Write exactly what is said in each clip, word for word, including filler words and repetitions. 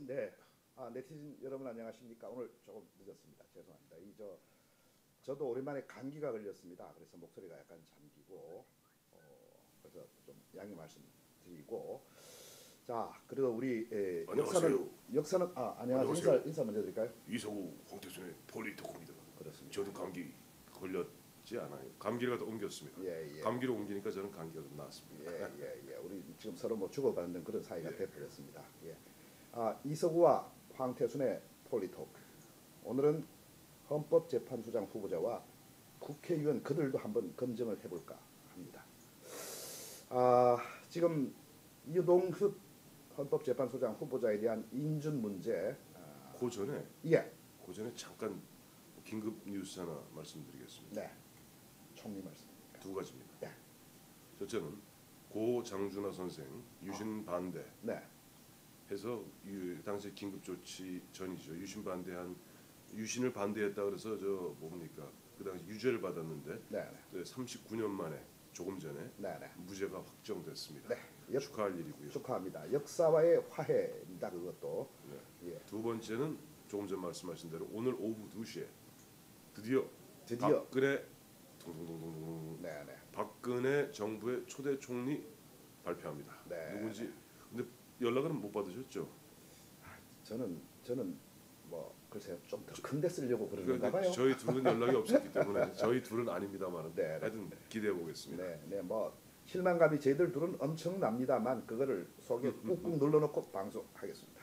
네, 아, 네티즌 여러분 안녕하십니까? 오늘 조금 늦었습니다. 죄송합니다. 이 저 저도 오랜만에 감기가 걸렸습니다. 그래서 목소리가 약간 잠기고 어, 그래서 좀 양해 말씀드리고 자 그리고 우리 에, 안녕하세요. 역사는 역사는 아 안녕하세요. 인사 안녕하세요. 인사 먼저 드릴까요? 이서구 홍태순의 폴리토크입니다. 그렇습니다. 저도 감기 걸렸지 않아요. 감기를 갖다 옮겼습니다. 예, 예. 감기로 옮기니까 저는 감기가 좀 나았습니다. 예, 예, 예. 우리 지금 서로 뭐 주고받는 그런 사이가 예. 돼버렸습니다. 예. 아, 이서구와 황태순의 폴리토크. 오늘은 헌법재판소장 후보자와 국회의원 그들도 한번 검증을 해볼까 합니다. 아, 지금 이동흡 헌법재판소장 후보자에 대한 인준 문제. 아, 그 전에 예, 그 전에 잠깐 긴급 뉴스 하나 말씀드리겠습니다. 네, 총리 말씀입니다. 두 가지입니다. 네, 첫째는 고 장준하 선생 유신 반대 네, 해서 유, 당시 긴급 조치 전이죠. 유신 반대한 유신을 반대했다 그래서 저 뭡니까 그 당시 유죄를 받았는데 네, 네, 삼십구 년 만에 조금 전에 네, 네. 무죄가 확정됐습니다. 네, 역- 축하할 일이고요. 축하합니다. 역사와의 화해입니다. 그것도. 네. 예, 두 번째는 조금 전 말씀하신 대로 오늘 오후 두 시에 드디어 드디어. 박근혜 동동동동동 네, 네. 박근혜 정부의 초대 총리 발표합니다. 네. 누군지 근데 연락은 못 받으셨죠? 저는 저는 뭐 글쎄요 좀 더 큰데 쓰려고 그러는가 그러니까 봐요. 저희 둘은 연락이 없었기 때문에 저희 둘은 아닙니다만 네, 네. 하여튼 기대해 보겠습니다. 네, 네, 뭐 실망감이 저희들 둘은 엄청납니다만 그거를 속에 꾹꾹 눌러놓고 방송하겠습니다.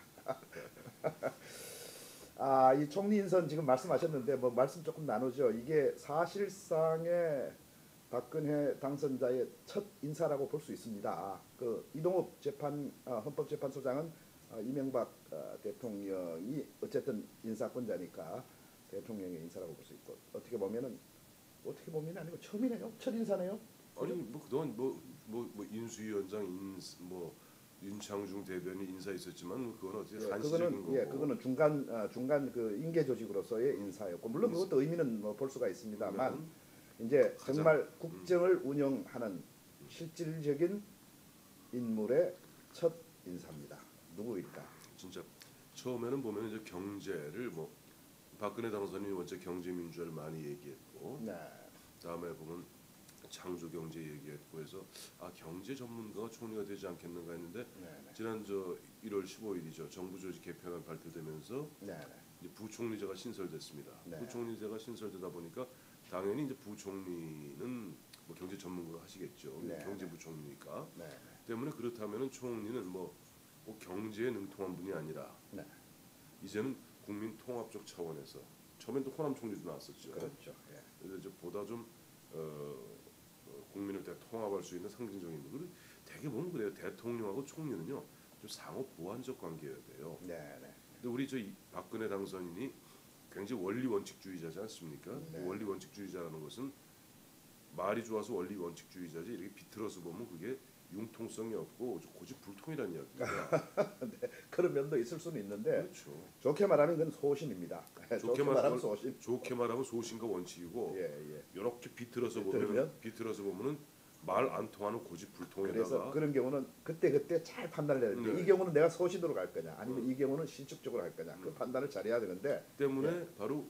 아, 이 총리 인선 지금 말씀하셨는데 뭐 말씀 조금 나누죠. 이게 사실상의 박근혜 당선자의 첫 인사라고 볼 수 있습니다. 그 이동욱 재판 어, 헌법재판소장은 어, 이명박 어, 대통령이 어쨌든 인사권자니까 대통령의 인사라고 볼 수 있고 어떻게 보면은 어떻게 보면 아니고 처음이네요. 첫 인사네요. 아니 뭐 그동안 뭐 뭐 뭐 인수위원장 인뭐 윤창중 대변인 인사 있었지만 뭐 그건 어떻게 예, 한시적인 그거는 거고 예, 그거는 중간 어, 중간 그 인계 조직으로서의 인사였고 물론 인사. 그것도 의미는 뭐 볼 수가 있습니다만 그러면 이제 가장- 정말 국정을 운영하는 실질적인 인물의 첫 인사입니다. 누구일까? 진짜 처음에는 보면 이제 경제를 뭐 박근혜 당선인이 먼저 경제 민주화를 많이 얘기했고 네, 다음에 보면 창조 경제 얘기했고 해서 아 경제 전문가가 총리가 되지 않겠는가 했는데 네, 네, 지난 저 일월 십오일이죠 정부 조직 개편안 발표되면서 네, 네. 이제 부총리제가 신설됐습니다. 네. 부총리제가 신설되다 보니까 당연히 이제 부총리는 뭐 경제 전문가가 하시겠죠. 네, 경제부총리니까 네, 때문에 그렇다면은 총리는 뭐, 뭐 경제에 능통한 분이 아니라 네, 이제는 국민 통합적 차원에서 처음엔 또 호남 총리도 나왔었죠. 그렇죠. 예. 그래서 이제 보다 좀 어, 어, 국민을 다 통합할 수 있는 상징적인 그리고 되게 보면 그래요. 대통령하고 총리는요 좀 상호 보완적 관계여야 돼요. 네, 네, 근데 우리 저 이- 박근혜 당선인이 굉장히 원리 원칙주의자지 않습니까? 네. 원리 원칙주의자라는 것은 말이 좋아서 원리 원칙주의자지 이렇게 비틀어서 보면 그게 융통성이 없고 고집불통이라는 이야기입니다. 네, 그런 면도 있을 수는 있는데 그렇죠. 좋게 말하면 그건 소신입니다. 좋게 말하면 말하면 소신. 좋게 말하면 소신과 원칙이고 예, 예. 이렇게 비틀어서 비틀면? 보면 비틀어서 보면은 말 안 통하는 그래서 고집불통에다가 그런 경우는 그때 그때 잘 판단을 해야 되는데 네. 이 경우는 내가 소신으로 갈 거냐 아니면 음. 이 경우는 신축적으로 갈 거냐 그 음. 판단을 잘해야 되는데 때문에 예. 바로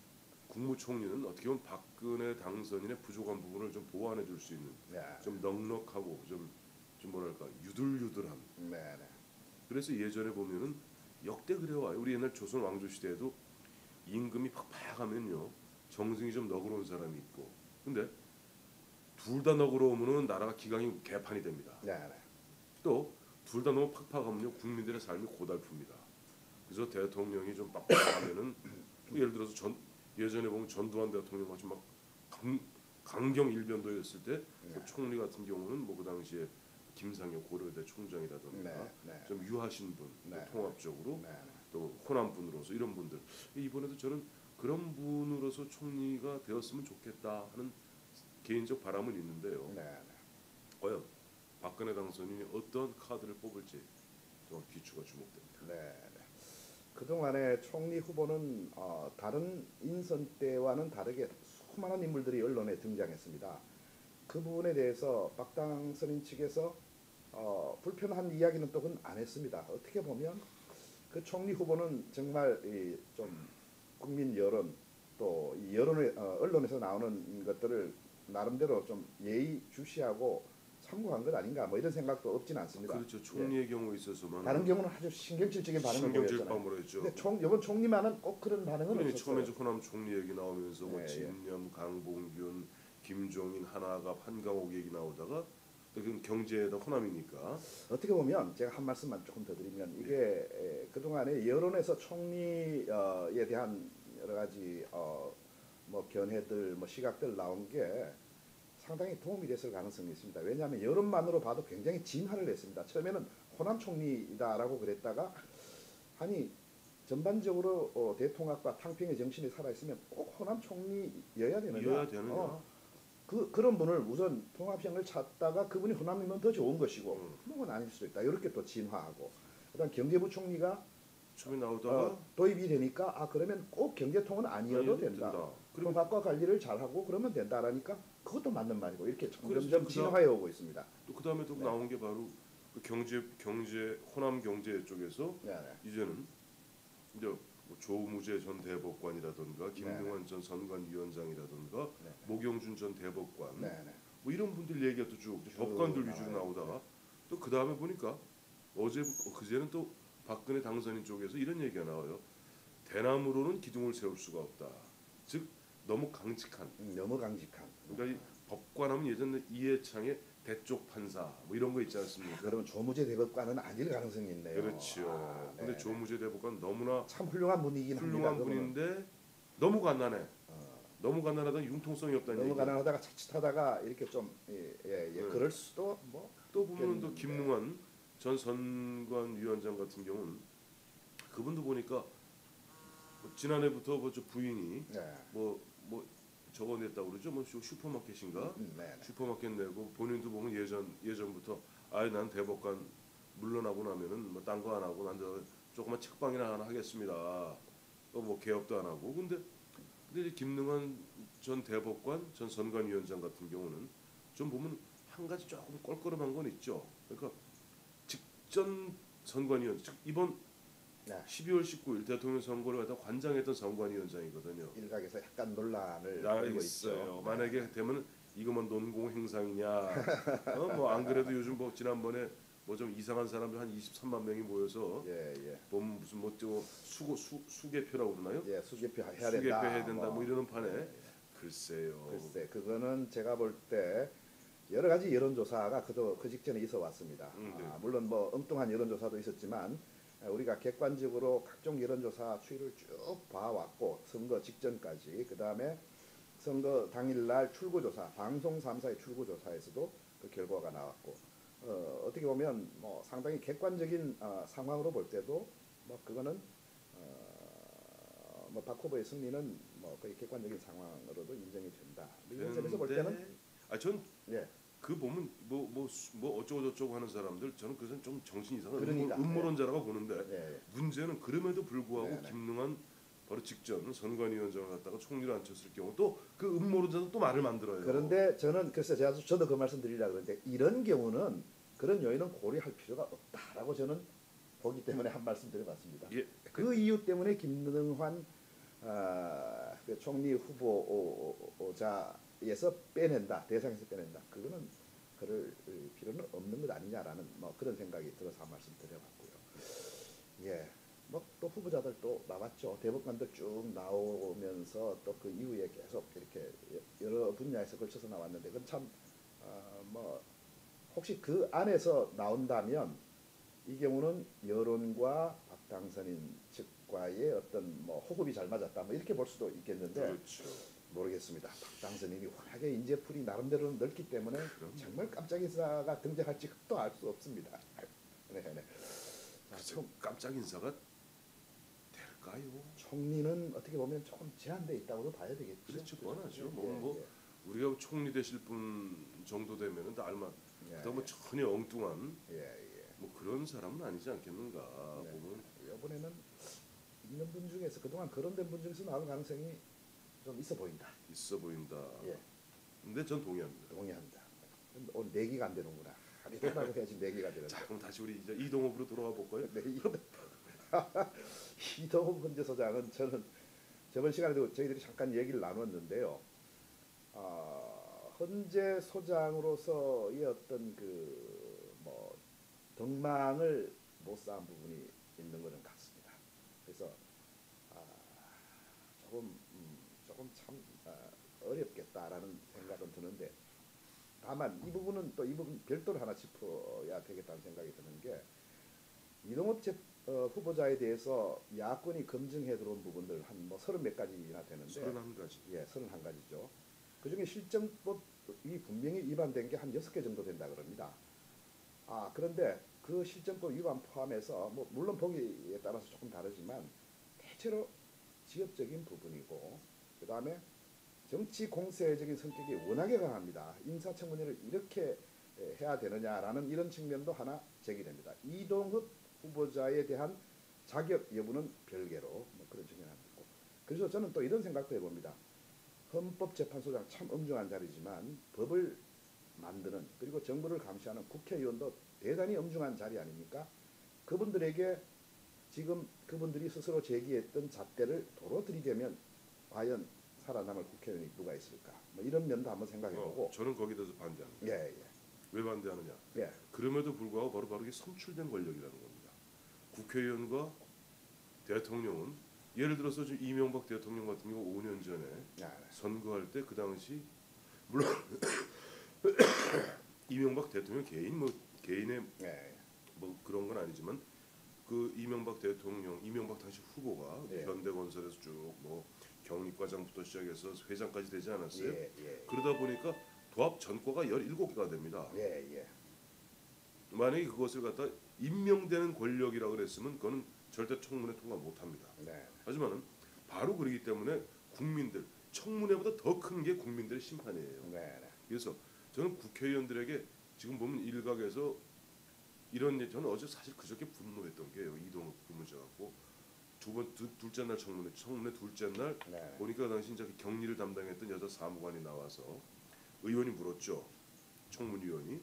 국무총리는 어떻게 보면 박근혜 당선인의 부족한 부분을 좀 보완해 줄 수 있는 네, 좀 넉넉하고 좀, 좀 뭐랄까 유들유들한 네, 네. 그래서 예전에 보면은 역대 그래와요. 우리 옛날 조선 왕조 시대에도 임금이 팍팍하면요 정승이 좀 너그러운 사람이 있고 근데 둘 다 너그러우면은 나라가 기강이 개판이 됩니다. 네, 네. 또 둘 다 너무 팍팍하면요 국민들의 삶이 고달픕니다. 그래서 대통령이 좀 빡빡하면은 뭐 예를 들어서 전 예전에 보면 전두환 대통령 같이 막 강, 강경 일변도였을 때 그 네. 총리 같은 경우는 뭐 그 당시에 김상혁 고려대 총장이라든가 네, 네. 좀 유하신 분, 네. 또 통합적으로 네, 네. 또 호남 분으로서 이런 분들 이번에도 저는 그런 분으로서 총리가 되었으면 좋겠다 하는 개인적 바람은 있는데요. 네, 네. 과연 박근혜 당선인이 어떤 카드를 뽑을지 좀 귀추가 주목됩니다. 네, 네. 그동안에 총리 후보는 어, 다른 인선 때와는 다르게 수많은 인물들이 언론에 등장했습니다. 그 부분에 대해서 박 당선인 측에서 어, 불편한 이야기는 또는 안 했습니다. 어떻게 보면 그 총리 후보는 정말 이 좀 국민 여론 또 이 여론의 어, 언론에서 나오는 것들을 나름대로 좀 예의 주시하고 참고한 것 아닌가 뭐 이런 생각도 없지는 않습니다. 그렇죠. 총리의 경우에 있어서만 다른 경우는 아주 신경질적인 반응을 신경질 보였잖아요. 방으로 했죠. 근데 총 이번 총리만은 꼭 그런 반응은 그러니 없었어요. 처음에 이제 호남 총리 얘기 나오면서 뭐 예, 예. 진념, 강봉균, 김종인, 한화갑, 한강옥 얘기 나오다가 또 그건 경제다 호남이니까 어떻게 보면 제가 한 말씀만 조금 더 드리면 이게 에, 그동안에 여론에서 총리에 대한 여러 가지 어, 뭐 견해들 뭐 시각들 나온 게 상당히 도움이 됐을 가능성이 있습니다. 왜냐하면 여론만으로 봐도 굉장히 진화를 했습니다. 처음에는 호남 총리다라고 그랬다가 아니 전반적으로 어, 대통합과 탕평의 정신이 살아있으면 꼭 호남 총리여야 되느냐? 이어야 되느냐? 어, 그 그런 분을 우선 통합형을 찾다가 그분이 호남이면 더 좋은 것이고 음. 그건 아닐 수도 있다. 이렇게 또 진화하고 그다음 경제부총리가 처음에 나오다가 어, 도입이 되니까 아 그러면 꼭 경제통은 아니어도 아니어도 된다. 된다. 그럼 밥과 관리를 잘하고 그러면 된다라니까 그것도 맞는 말이고 이렇게 그래서 점점 그다음- 진화해 오고 있습니다. 또 그 다음에 또 네. 나온 게 바로 그 경제 경제 호남 경제 쪽에서 네, 네. 이제는 이제 뭐 조무재 전 대법관이라든가 김능환 전 선관위원장이라든가 네. 모경준 전 대법관 네, 네. 뭐 이런 분들 얘기가 또 쭉 쭉 법관들 위주로 나와요. 나오다가 또 그 다음에 보니까 어제 어, 그제는 또 박근혜 당선인 쪽에서 이런 얘기가 나와요. 대나무로는 기둥을 세울 수가 없다. 즉 너무 강직한. 음, 너무 강직한. 그러니까 이 법관하면 예전에 이해창의 대쪽 판사 뭐 이런 거 있지 않습니까? 그러면 조무재 대법관은 아닐 가능성이 있네요. 그렇죠. 아, 근데 네. 조무재 대법관 너무나 참 훌륭한 분이긴 훌륭한 합니다. 그분은. 분인데 너무 가난해. 어, 너무 가난하다 융통성이 없다는 너무 얘기. 가난하다가 자칫하다가 이렇게 좀 예, 예, 예, 네. 그럴 수도 뭐 또 보면 또 있겠는데. 김능환 전 선관위원장 같은 경우는 그분도 보니까 뭐 지난해부터 뭐저 부인이 네. 뭐 뭐 저거 냈다고 그러죠. 뭐 슈- 슈퍼마켓인가? 음, 네, 네. 슈퍼마켓 내고 본인도 보면 예전 예전부터 아이 난 대법관 물러나고 나면은 뭐 딴 거 안 하고 난 저 조그만 책방이나 하나 하겠습니다. 또 뭐 개업도 안 하고 근데 근데 이제 김능환 전 대법관 전 선관위원장 같은 경우는 좀 보면 한 가지 조금 껄끄럼한 건 있죠. 그러니까 직전 선관위원 즉 이번 네. 십이월 십구일 대통령 선거를 갖다 관장했던 선관위원장이거든요. 일각에서 약간 논란을 나 벌이고 있어요. 있죠. 만약에 되면 이거 뭐 논공 행상이냐? 어, 뭐 안 그래도 요즘 뭐 지난번에 뭐 좀 이상한 사람들 한 이십삼만 명이 모여서 예, 예. 보면 무슨 뭐저 수고 수 수개표라고 그러나요? 예, 수개표 해야 된다. 수개표 해야 된다 뭐 이러는 판에 예, 예. 글쎄요. 글쎄, 그거는 제가 볼 때 여러 가지 여론조사가 그도 그 직전에 있어 왔습니다. 음, 네. 아, 물론 뭐 엉뚱한 여론조사도 있었지만 우리가 객관적으로 각종 여론조사 추이를 쭉 봐왔고 선거 직전까지 그 다음에 선거 당일날 출구조사, 방송 삼 사의 출구조사에서도 그 결과가 나왔고 어, 어떻게 보면 뭐 상당히 객관적인 어, 상황으로 볼 때도 뭐 그거는 어, 뭐 박 후보의 승리는 뭐 거의 객관적인 상황으로도 인정이 된다. 이런 점에서 볼 때는 아전 예. 그 보면 뭐 뭐 뭐 어쩌고 저쩌고 하는 사람들 저는 그것은 좀 정신 이상한 그러니까, 음모, 음모론자라고 보는데 예, 예. 문제는 그럼에도 불구하고 네, 네. 김능환 바로 직전 선관위원장을 갖다가 총리로 앉혔을 경우 또 그 음모론자도 또 말을 만들어요. 그런데 저는 글쎄 제가 저도 그 말씀 드리려고 그러는데 이런 경우는 그런 요인은 고려할 필요가 없다라고 저는 보기 때문에 한 말씀 드려봤습니다. 예, 그 이유 때문에 김능환 아, 그 총리 후보자에서 빼낸다 대상에서 빼낸다. 그거는 그럴 필요는 없는 것 아니냐라는 뭐 그런 생각이 들어서 한 말씀 드려봤고요. 예. 뭐 또 후보자들 또 나왔죠. 대법관들 쭉 나오면서 또 그 이후에 계속 이렇게 여러 분야에서 걸쳐서 나왔는데 그건 참 뭐 혹시 그 안에서 나온다면 이 경우는 여론과 박 당선인 측과의 어떤 뭐 호흡이 잘 맞았다 뭐 이렇게 볼 수도 있겠는데 그렇죠. 모르겠습니다. 박 당선인이 워낙에 인재풀이 나름대로 넓기 때문에 그럼요. 정말 깜짝 인사가 등장할지 또 알 수 없습니다. 네, 네. 자, 그래서 깜짝 인사가 될까요? 총리는 어떻게 보면 조금 제한돼 있다고도 봐야 되겠죠. 그렇죠, 뻔하죠. 예, 뭐, 뭐 우리가 총리 되실 분 정도 되면은 다 알만. 예, 그다음 뭐 전혀 엉뚱한 예, 예. 뭐 그런 사람은 아니지 않겠는가 네. 보면 이번에는 있는 분 중에서 그동안 거론된 분 중에서 나올 가능성이 좀 있어 보인다. 있어 보인다. 예. 근데 전 동의합니다. 동의합니다. 근데 오늘 내기가 안 되는구나. 하라고 해야지 내기가 되는데. 자, 그럼 다시 우리 이제 이동업으로 돌아가 볼까요? 네, 이거 이동욱 헌재 소장은 저는 저번 시간에도 저희들이 잠깐 얘기를 나눴는데요. 아, 헌재 소장으로서의 어떤 그 뭐 덕망을 못 쌓은 부분이 있는 것은 같습니다. 그래서 아, 조금 음, 조금 참 아, 어렵겠다라는 생각은 드는데, 다만 이 부분은 또 이 부분 별도로 하나 짚어야 되겠다는 생각이 드는 게, 이동욱 재, 어, 후보자에 대해서 야권이 검증해 들어온 부분들 한 뭐 서른 몇 가지나 되는데, 서른한 가지. 예, 서른 한 가지죠. 그 중에 실정법이 분명히 위반된 게 한 여섯 개 정도 된다 그럽니다. 아, 그런데 그 실정법 위반 포함해서 뭐 물론 보기에 따라서 조금 다르지만 대체로 지역적인 부분이고, 그 다음에 정치 공세적인 성격이 워낙에 강합니다. 인사청문회를 이렇게 해야 되느냐라는 이런 측면도 하나 제기됩니다. 이동욱 후보자에 대한 자격 여부는 별개로 뭐 그런 측면이 있고, 그래서 저는 또 이런 생각도 해봅니다. 헌법재판소장 참 엄중한 자리지만 법을 만드는, 그리고 정부를 감시하는 국회의원도 대단히 엄중한 자리 아닙니까? 그분들에게 지금 그분들이 스스로 제기했던 잣대를 도로 들이대면 과연 살아남을 국회의원이 누가 있을까? 뭐 이런 면도 한번 생각해보고. 어, 저는 거기에 대해서 반대합니다. 예, 예. 왜 반대하느냐? 예. 그럼에도 불구하고 바로 바로 이게 선출된 권력이라는 겁니다. 국회의원과 대통령은 예를 들어서 지금 이명박 대통령 같은 경우 오 년 전에 네. 선거할 때 그 당시 물론 이명박 대통령 개인 뭐 개인의 예. 뭐 그런 건 아니지만 그 이명박 대통령 이명박 당시 후보가 예. 현대건설에서 쭉 뭐 경립과장부터 시작해서 회장까지 되지 않았어요? 예, 예. 그러다 보니까 도합 전과가 열일곱 개가 됩니다. 예, 예. 만약에 그것을 갖다 임명되는 권력이라고 그랬으면 그거는 절대 청문회 통과 못합니다. 네. 하지만은 바로 그러기 때문에 국민들 청문회보다 더 큰 게 국민들의 심판이에요. 네. 네. 그래서 저는 국회의원들에게 지금 보면 일각에서 이런 예- 저는 어제 사실 그저께 분노했던 게요. 이동욱 그 문제 갖고 두번 둘째 날 청문회 청문회 둘째 날 네. 보니까 그 당시 이제 격리를 담당했던 여자 사무관이 나와서 의원이 물었죠. 청문위원이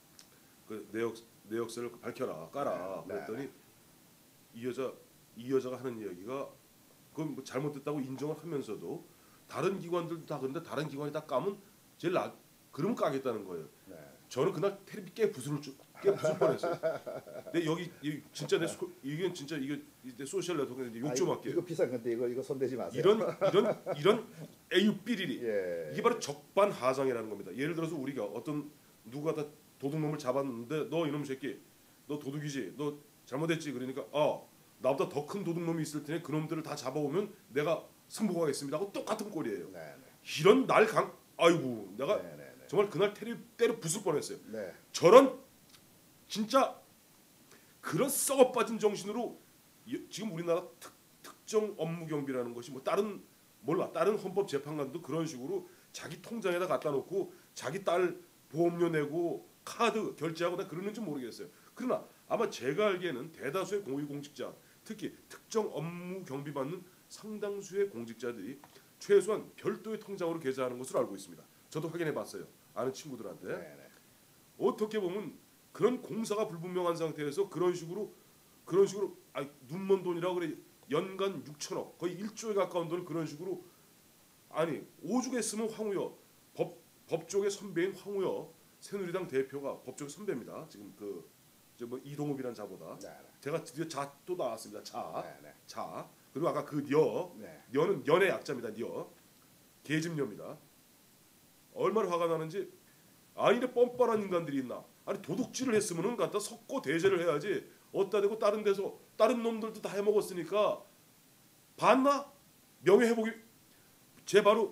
그 내역 내역서를 밝혀라 까라. 네. 그랬더니 네. 이 여자 이 여자가 하는 이야기가 그건 뭐 잘못됐다고 인정을 하면서도 다른 기관들도 다 그런데 다른 기관이 다 까면 제일 나 그러면 까겠다는 거예요. 네. 저는 그날 테레비 깨 부술 줄- 깨 부술 뻔했어요. 근데 여기 이, 진짜 내 소, 이게 진짜 이게 내 소셜 네트워크인데 욕 좀 아, 할게요. 이거 비싼 건데 이거 이거 손대지 마세요. 이런 이런 이런 에유삐리리 예. 이게 바로 적반하장이라는 겁니다. 예를 들어서 우리가 어떤 누가 다 도둑놈을 잡았는데 너 이놈 새끼 너 도둑이지 너 잘못했지 그러니까 아 나보다 더 큰 도둑놈이 있을 테니 그놈들을 다 잡아오면 내가 승복하겠습니다 하고 똑같은 꼴이에요. 네. 네. 이런 날 강 아이고 내가 네, 네, 네. 정말 그날 테레 때려 부술 뻔했어요. 네. 저런 진짜 그런 썩어 빠진 정신으로 이- 지금 우리나라 특, 특정 업무 경비라는 것이 뭐 다른 몰라 다른 헌법 재판관도 그런 식으로 자기 통장에다 갖다 놓고 자기 딸 보험료 내고 카드 결제하고 나 그러는지 모르겠어요. 그러나 아마 제가 알기에는 대다수의 고위공직자 특히 특정 업무 경비 받는 상당수의 공직자들이 최소한 별도의 통장으로 계좌하는 것으로 알고 있습니다. 저도 확인해 봤어요. 아는 친구들한테. 네. 네. 어떻게 보면 그런 공사가 불분명한 상태에서 그런 식으로 그런 식으로 아 눈먼 돈이라고 그래 연간 육천억 거의 일조에 가까운 돈을 그런 식으로 아니 오죽 했으면 황우여 법 법조계 선배인 황우여 새누리당 대표가 법조계 선배입니다. 지금 그뭐 이동욱이란 자보다 네. 제가 드디어 자 또 나왔습니다. 자, 네. 네. 자 그리고 아까 그 녀, 네. 녀는 연의 약자입니다. 녀 계집녀입니다. 얼마나 화가 나는지 아니 이래 뻔뻔한 인간들이 있나? 아니 도둑질을 했으면은 갖다 석고 대제를 해야지. 어디다 대고 다른 데서 다른 놈들도 다 해먹었으니까 봤나? 명예회복이 제 바로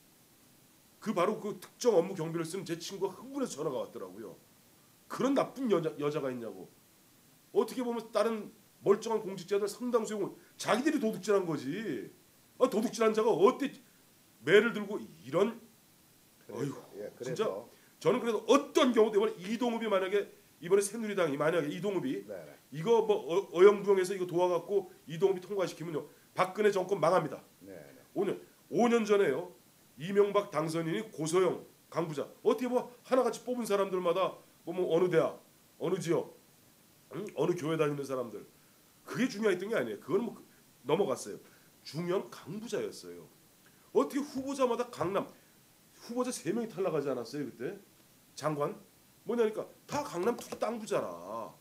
그 바로 그 특정 업무 경비를 쓰는 제 친구가 흥분해서 전화가 왔더라고요. 그런 나쁜 여자 여자가 있냐고. 어떻게 보면 다른 멀쩡한 공직자들 상당수는 자기들이 도둑질한 거지. 아, 도둑질한 자가 어때 매를 들고 이런 어휴, 예, 진짜 그래서 저는 그래서 어떤 경우도 이번에 이동욱이 만약에 이번에 새누리당이 만약에 이동욱이 네. 네. 이거 뭐 어, 어영부영해서 이거 도와갖고 이동욱이 통과시키면요 박근혜 정권 망합니다. 네. 네. 오 년 오 년 전에요 이명박 당선인이 고소영 강부자 어떻게 뭐 하나같이 뽑은 사람들마다 뭐, 뭐 어느 대학 어느 지역 응? 어느 교회 다니는 사람들 그게 중요했던 게 아니에요. 그거는 뭐 넘어갔어요. 중요한 강부자였어요. 어떻게 후보자마다 강남 후보자 세 명이 탈락하지 않았어요 그때? 장관 뭐냐니까 다 강남 투기 땅 부자라.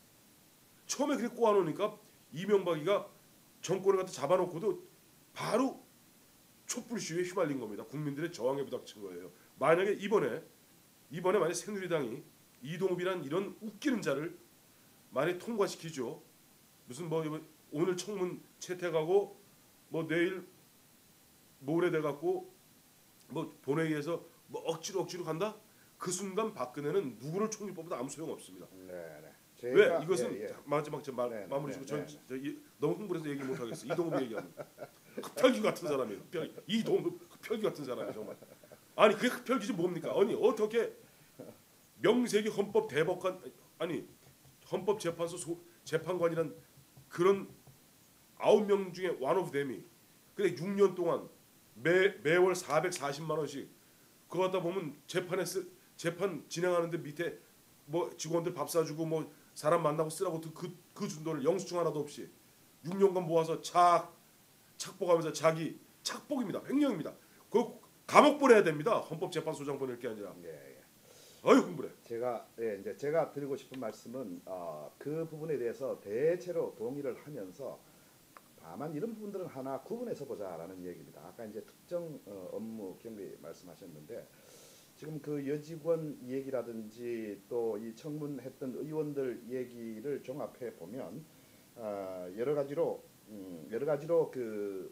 처음에 그렇게 꼬아놓으니까 이명박이가 정권을 갖다 잡아놓고도 바로 촛불 시위에 휘말린 겁니다. 국민들의 저항에 부닥친 거예요. 만약에 이번에 이번에 만약 새누리당이 이동욱이란 이런 웃기는 자를 만약 통과시키죠. 무슨 뭐 오늘 청문 채택하고 뭐 내일 모레 돼 갖고 뭐 본회의에서 뭐 억지로 억지로 간다? 그 순간 박근혜는 누구를 총리 뽑아도 아무 소용 없습니다. 네, 네. 왜 제가- 이것은 예, 예. 마지막 제 말, 네, 네, 마무리 네, 짓고 네, 전 저, 이, 너무 흥분해서 얘기 못 하겠어. 이동욱 얘기하면 흡혈귀 같은 사람이에요. 흡혈 이동욱 흡혈귀 같은 사람이 정말. 아니 그게 흡혈귀지 뭡니까? 아니 어떻게 명색이 헌법 대법관 아니 헌법재판소 소, 재판관이란 그런 아홉 명 중에 one of them이 그래 육 년 동안 매 매월 사백사십만 원씩 그거 갖다 보면 재판에 쓰, 재판 진행하는데 밑에 뭐 직원들 밥 사주고 뭐 사람 만나고 쓰라고 그 그 준 돈을 영수증 하나도 없이 육 년간 모아서 착 착복하면서 자기 착복입니다. 횡령입니다. 그 감옥 보내야 됩니다. 헌법재판소장 보낼 게 아니라. 예, 예. 아유 흥분해. 제가 예, 이제 제가 드리고 싶은 말씀은 어, 그 부분에 대해서 대체로 동의를 하면서 다만 이런 부분들은 하나 구분해서 보자라는 얘기입니다. 아까 이제 특정 어, 업무 경비 말씀하셨는데 지금 그 여직원 얘기라든지 또 이 청문했던 의원들 얘기를 종합해 보면 어, 여러 가지로 음, 여러 가지로 그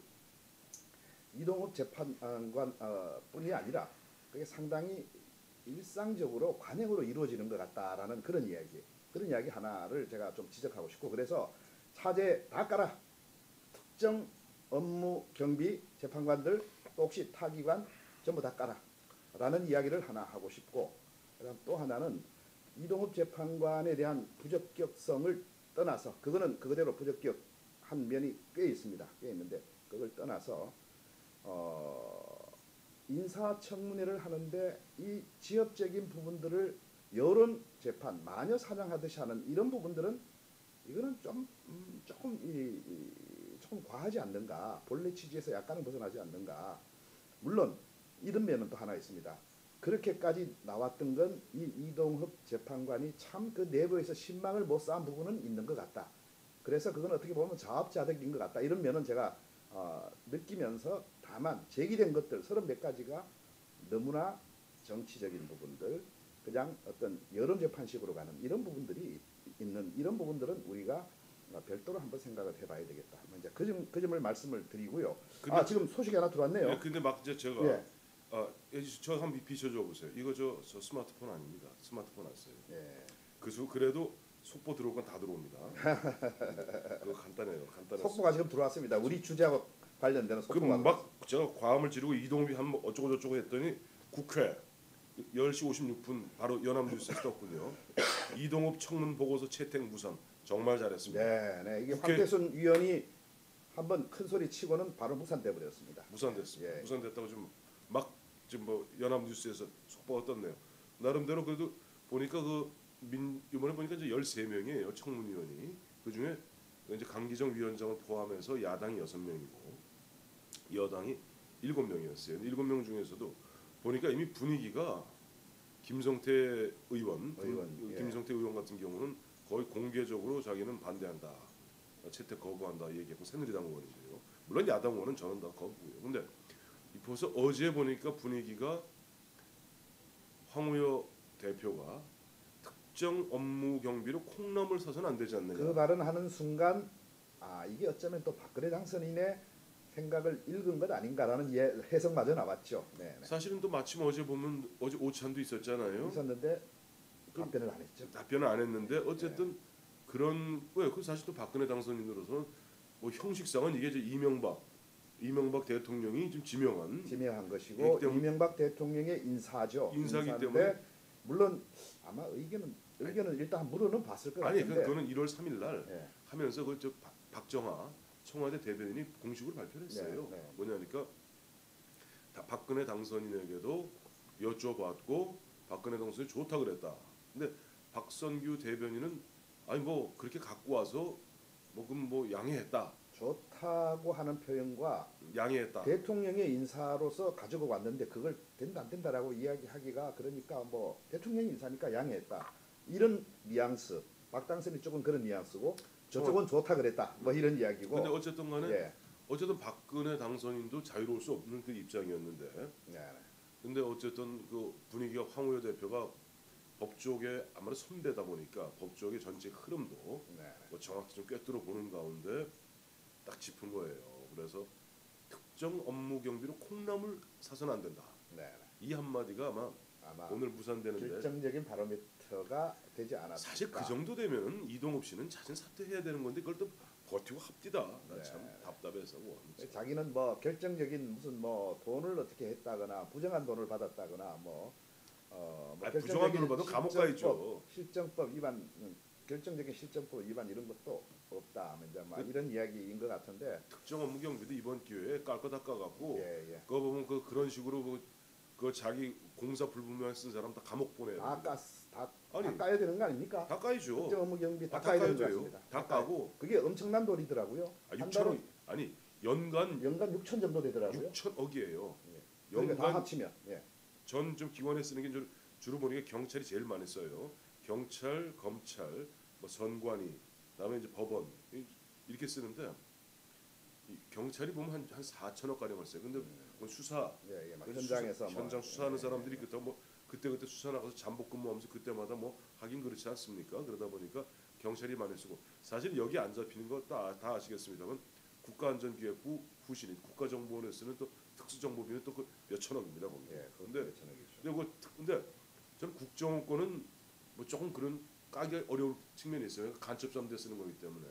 이동욱 재판관 어, 뿐이 아니라 그게 상당히 일상적으로 관행으로 이루어지는 것 같다라는 그런 이야기 그런 이야기 하나를 제가 좀 지적하고 싶고 그래서 차제 다 깔아 특정 업무 경비 재판관들 또 혹시 타기관 전부 다 깔아 라는 이야기를 하나 하고 싶고 그다음 또 하나는 이동욱 재판관에 대한 부적격성을 떠나서 그거는 그거대로 부적격한 면이 꽤 있습니다. 꽤 있는데 그걸 떠나서 어, 인사청문회를 하는데 이 지엽적인 부분들을 여론 재판 마녀 사냥하듯이 하는 이런 부분들은 이거는 좀 음, 조금 이, 이, 조금 과하지 않는가 본래 취지에서 약간은 벗어나지 않는가 물론 이런 면은 또 하나 있습니다. 그렇게까지 나왔던 건 이 이동흡 재판관이 참 그 내부에서 신망을 못 쌓은 부분은 있는 것 같다. 그래서 그건 어떻게 보면 자업자득인 것 같다. 이런 면은 제가 어, 느끼면서 다만 제기된 것들 서른 몇 가지가 너무나 정치적인 부분들 그냥 어떤 여론 재판식으로 가는 이런 부분들이 있는 이런 부분들은 우리가 별도로 한번 생각을 해봐야 되겠다. 이제 그, 점, 그 점을 말씀을 드리고요. 근데, 아 지금 소식이 하나 들어왔네요. 예, 근데 막 이제 제가 예. 아, 저 한번 비춰줘 보세요. 이거 저, 저 스마트폰 아닙니다. 스마트폰 안 써요. 예. 그래서 그래도 속보 들어올 건 다 들어옵니다. 그거 간단해요. 간단해요. 속보가 지금 들어왔습니다. 우리 주제하고 관련되는 속보가 그막 제가 과음을 지르고 이동욱이 한 뭐 어쩌고 저쩌고 했더니 국회 열 시 오십육 분 바로 연합뉴스에 떴군요. 이동욱 청문 보고서 채택 무산. 정말 잘했습니다. 네, 네. 이게 국회- 황태순 위원이 한번 큰 소리 치고는 바로 무산돼 버렸습니다. 무산됐습니다. 예. 무산됐다고 지금 막 지금 뭐 연합뉴스에서 속보가 떴네요. 나름대로 그래도 보니까 그 민, 이번에 보니까 이제 열세 명이에요 청문위원이. 그 중에 이제 강기정 위원장을 포함해서 야당이 여섯 명이고 여당이 일곱 명이었어요. 일곱 명 중에서도 보니까 이미 분위기가 김성태 의원, 의원, 그 예. 김성태 의원 같은 경우는 거의 공개적으로 자기는 반대한다, 채택 거부한다 얘기했고 새누리당 의원이죠. 물론 야당 의원은 저는 다 거부고요. 근데 벌써 어제 보니까 분위기가 황우여 대표가 특정 업무 경비로 콩나물 사서는 안 되지 않느냐. 그 발언하는 순간 아 이게 어쩌면 또 박근혜 당선인의 생각을 읽은 것 아닌가라는 예, 해석마저 나왔죠. 네, 네. 사실은 또 마침 어제 보면 어제 오찬도 있었잖아요. 있었는데 답변을 안 했죠. 답변을 안 했는데 어쨌든 그런 거예요. 그 사실 또 박근혜 당선인으로서는 뭐 형식상은 이게 이제 이명박 이명박 대통령이 지금 지명한 지명한 것이고 그렇기 때문에- 이명박 대통령의 인사죠. 인사기 인사인데 때문에- 물론 아마 의견은 의견은 일단 물어는 봤을 것 아니 같은데. 그- 그거는 일월 삼일 날 예. 하면서 그저 박정하 청와대 대변인이 공식으로 발표를 했어요. 네, 네. 뭐냐니까 다 박근혜 당선인에게도 여쭤봤고 박근혜 당선이 좋다 그랬다. 근데 박선규 대변인은 아니 뭐 그렇게 갖고 와서 뭐 그럼 뭐 양해했다, 좋다고 하는 표현과 양해했다. 대통령의 인사로서 가지고 왔는데 그걸 된다 안 된다라고 이야기하기가 그러니까 뭐 대통령 인사니까 양해했다 이런 뉘앙스. 박 당선이 조금 그런 뉘앙스고 저쪽은 좋다 그랬다 뭐 이런 이야기고. 근데 어쨌든 간에 예. 어쨌든 박근혜 당선인도 자유로울 수 없는 그 입장이었는데 네. 근데 어쨌든 그 분위기가 황우여 대표가 법조계 아무래도 선배다 보니까 법조계 전체 흐름도 네. 뭐 정확히 좀 꿰뚫어 보는 가운데 딱 짚은 거예요. 그래서 특정 업무 경비로 콩나물 사서는 안 된다. 네. 이 한마디가 아마 아마 오늘 무산되는데 결정적인 바로미터가 되지 않았을까. 사실 그 정도 되면은 이동욱 씨는 자진 사퇴해야 되는 건데 그걸 또 버티고 합디다. 나 참 네. 답답해서 뭐. 자기는 뭐 결정적인 무슨 뭐 돈을 어떻게 했다거나 부정한 돈을 받았다거나 뭐, 어, 뭐 아니, 부정한 돈을 받으면 감옥 가야죠. 실정법 위반, 음, 결정적인 실정법 위반 이런 것도 없다. 이제 막 그, 이런 이야기인 것 같은데. 특정 업무 경비도 이번 기회에 깔 거 다 까갖고 예, 예. 그거 보면 그 그런 식으로 그, 그 자기 공사 불분명히 쓴 사람 다 감옥 보내요. 다 까, 다, 아니, 다 까야 되는 거 아닙니까? 다 까이죠. 특정 업무 경비 다 아, 다 까야 되는 것 까야죠. 같습니다. 다 까고 그게 엄청난 돈이더라고요. 아, 한 육천억 달에 아니 연간 연간 육천 정도 되더라고요. 육천억이에요. 예. 그러니까 다 연간 합치면. 예. 전 좀 기관에 쓰는 게 주로, 주로 보니까 경찰이 제일 많이 써요. 경찰, 검찰, 뭐 선관위, 그다음에 이제 법원 이- 이렇게 쓰는데 이 경찰이 보면 한 한 사천억 가량을 써요. 근데 뭐 수사 예, 예. 막 그 현장에서 수사, 뭐, 현장 수사하는 예, 사람들이 예. 그때 뭐 그때 그때 수사 나가서 잠복 근무하면서 그때마다 뭐 하긴 그렇지 않습니까? 그러다 보니까 경찰이 많이 쓰고 사실 여기 안 잡히는 거 다 다 아시겠습니다만 국가안전기획부 후신인 국가정보원에 쓰는 또 특수정보비는 또 그 몇천억입니다 거기. 예, 근데 그것도 천억이죠. 근데 그 특- 근데 저는 국정원권은 뭐 조금 그런 까기 어려운 측면이 있어요. 간첩사람들 쓰는 거기 때문에.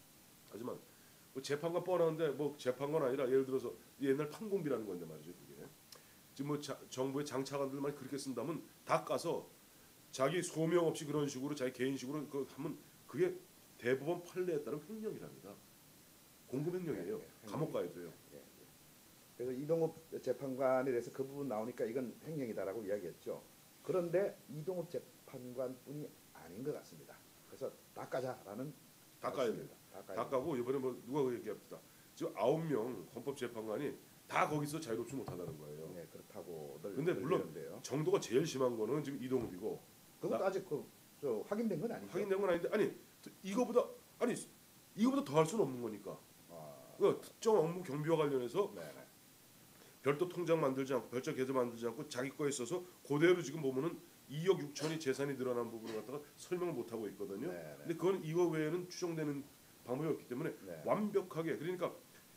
하지만 뭐 재판관 뻔한데 뭐 재판관 아니라 예를 들어서 옛날 판공비라는 건데 말이죠 그게. 지금 뭐 자, 정부의 장차관들만 그렇게 쓴다면 다 까서 자기 소명 없이 그런 식으로 자기 개인식으로 그 하면 그게 대법원 판례에 따른 횡령이랍니다. 공금 횡령이에요. 예, 예, 감옥 가야 돼요. 예, 예. 그래서 이동욱 재판관에 대해서 그 부분 나오니까 이건 횡령이다라고 이야기했죠. 그런데 이동욱 재판관뿐이 아닌 것 같습니다. 그래서 닦아자라는 다 까야 말씀입니다. 다 까야 다 까고 이번에 뭐 누가 그 얘기합니다. 지금 아홉 명 헌법재판관이 다 거기서 자유롭지 못하다는 거예요. 네, 그렇다고들 근데 물론 들리는데요. 정도가 제일 심한 거는 지금 이동욱이고 그것도 나- 아직 그, 저 확인된 건 아니죠. 확인된 건 아닌데 아니 이거보다 아니 이거보다 더 할 수는 없는 거니까. 아, 그 특정 업무 경비와 관련해서 네, 네. 별도 통장 만들지 않고 별도 계좌 만들지 않고 자기 거에 있어서 그대로 지금 보면은 이억 육천이 재산이 늘어난 부분을 갖다가 설명을 못 하고 있거든요. 네, 네. 근데 그건 이거 외에는 추정되는 방법이 없기 때문에 네. 완벽하게 그러니까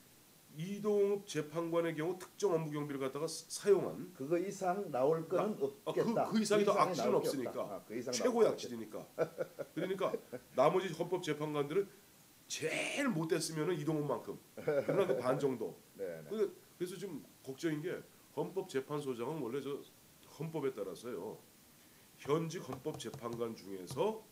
이동욱 재판관의 경우 특정 업무 경비를 갖다가 사- 사용한 그거 이상 나올 거는 아, 없겠다. 그, 그 이상이 더 이상이 악질은 나올 게 없으니까 없다. 아, 그 이상 최고의 나올 게 악질이니까 그러니까 나머지 헌법 재판관들은 제일 못됐으면은 이동욱만큼 그러나 그 반 정도. 없겠다. 네, 네. 그- 그래서 지금 걱정인 게 헌법재판소장은 원래 저 헌법에 따라서요 현직 헌법재판관 중에서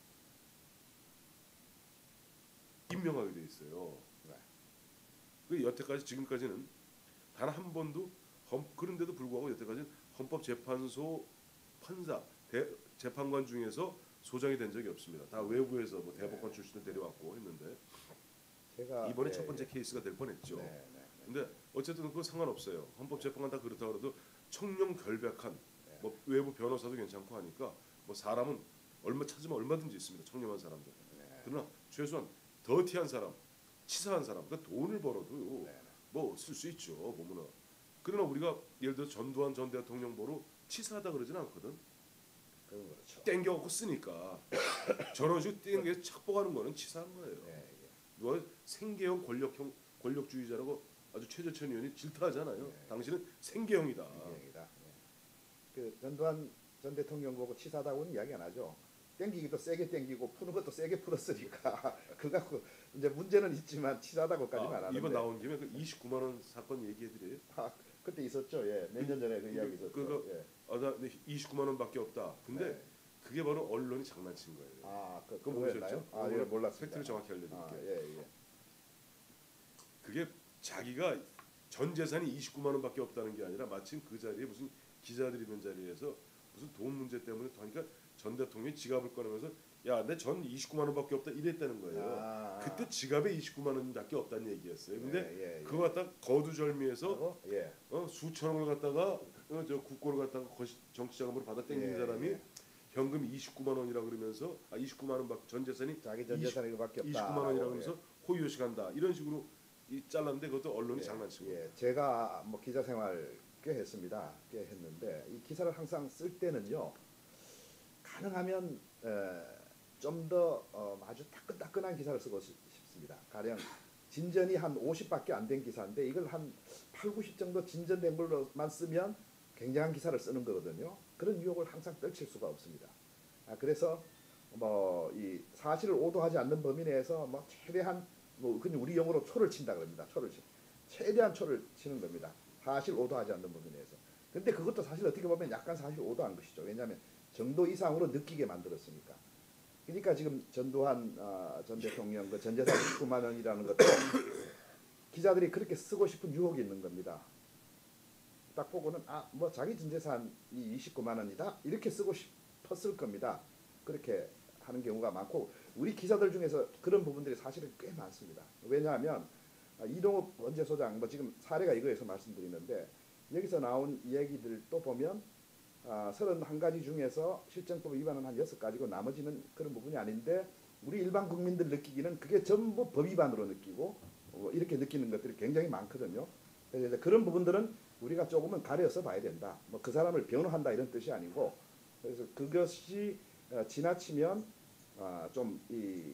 임명하게 돼 있어요. 네. 그 여태까지 지금까지는 단 한 번도 헌, 그런데도 불구하고 여태까지 헌법재판소 판사 대, 재판관 중에서 소장이 된 적이 없습니다. 다 외부에서 뭐 대법관 출신을 데려왔고 했는데 제가 이번에 예, 첫 번째 예. 케이스가 될 뻔했죠. 네, 네, 네. 근데 어쨌든 그거 상관없어요. 헌법재판관 다 그렇다 그래도 청렴 결백한 네. 뭐 외부 변호사도 괜찮고 하니까 뭐 사람은 얼마 찾으면 얼마든지 있습니다. 청렴한 사람들. 네. 그러나 최소한 더티한 사람, 치사한 사람, 그러니까 돈을 벌어도 네, 네. 뭐 쓸 수 있죠. 보면은. 그러나 우리가 예를 들어 전두환 전 대통령 보러 치사하다 그러진 않거든. 그건 그렇죠. 땡겨갖고 쓰니까 저런 식으로 땡겨 착복하는 거는 치사한 거예요. 예, 예. 누가 생계형 권력형 권력주의자라고 아주 최재천 의원이 질타하잖아요. 네. 당신은 생계형이다. 이행이다. 예. 그 전두환 전 대통령 보고 치사하다고는 이야기 안 하죠. 땡기기도 세게 땡기고 푸는 것도 세게 풀었으니까 그 갖고 이제 문제는 있지만 치사하다고까지는 안 아, 하는데. 이번 나온 김에 그 이십구만 원 사건 얘기해드려요. 아, 그때 있었죠. 예, 몇 년 전에 그 이야기 있었죠. 그거- 예. 아, 나 이십구만 원밖에 없다. 근데 네. 그게 바로 언론이 장난친 거예요. 아, 그 그거 그거였나요? 모르셨죠? 아, 예, 그거는 몰랐습니다. 팩트를 정확히 알려드릴게요. 아, 예, 예. 그게 자기가 전 재산이 이십구만 원밖에 없다는 게 아니라 마침 그 자리에 무슨 기자들이 있는 자리에서 무슨 돈 문제 때문에 하니까 전 대통령이 지갑을 꺼내면서 야, 내 전 이십구만 원밖에 없다 이랬다는 거예요. 아, 그때 지갑에 이십구만 원밖에 없다는 얘기였어요. 근데 예, 예, 예. 그거 갖다 거두절미해서 하고, 예. 어, 수천 원을 갖다가 어, 저 국고를 갖다가 거시, 정치자금으로 받아 땡긴 예, 사람이 예. 현금 이십구만 원이라 그러면서 아 이십구만 원밖에 전 재산이 자기 전 재산이 그밖에 없다. 이십구만 원이라 그러면서 호의호식 한다 이런 식으로 이 잘랐는데 그것도 언론이 예, 장난치고 예, 제가 뭐 기자 생활 꽤 했습니다. 꽤 했는데 이 기사를 항상 쓸 때는요. 가능하면 좀 더 어, 아주 따끈따끈한 기사를 쓰고 싶- 싶습니다. 가령 진전이 한 오십밖에 안 된 기사인데 이걸 한 팔, 구십 정도 진전된 걸로만 쓰면 굉장한 기사를 쓰는 거거든요. 그런 유혹을 항상 떨칠 수가 없습니다. 아, 그래서 뭐 이 사실을 오도하지 않는 범위 내에서 뭐 최대한 뭐 그냥 우리 용어로 초를 친다 그럽니다. 초를 치. 최대한 초를 치는 겁니다. 사실 오도하지 않는 범위 내에서. 근데 그것도 사실 어떻게 보면 약간 사실 오도한 것이죠. 왜냐하면 정도 이상으로 느끼게 만들었으니까. 그러니까 지금 전두환 어, 전 대통령 그 전재산 이십구만 원이라는 것도 기자들이 그렇게 쓰고 싶은 유혹이 있는 겁니다. 딱 보고는 아 뭐 자기 전재산이 이십구만 원이다 이렇게 쓰고 싶었을 겁니다. 그렇게 하는 경우가 많고 우리 기사들 중에서 그런 부분들이 사실은 꽤 많습니다. 왜냐하면 아, 이동욱 원재소장 뭐 지금 사례가 이거에서 말씀드리는데 여기서 나온 얘기들도 보면 아, 서른한 가지 중에서 실정법 위반은 한 여섯 가지고 나머지는 그런 부분이 아닌데 우리 일반 국민들 느끼기는 그게 전부 법 위반으로 느끼고 어, 이렇게 느끼는 것들이 굉장히 많거든요. 그래서 이제 그런 부분들은 우리가 조금은 가려서 봐야 된다. 뭐 그 사람을 변호한다 이런 뜻이 아니고 그래서 그것이 어, 지나치면 아, 좀 이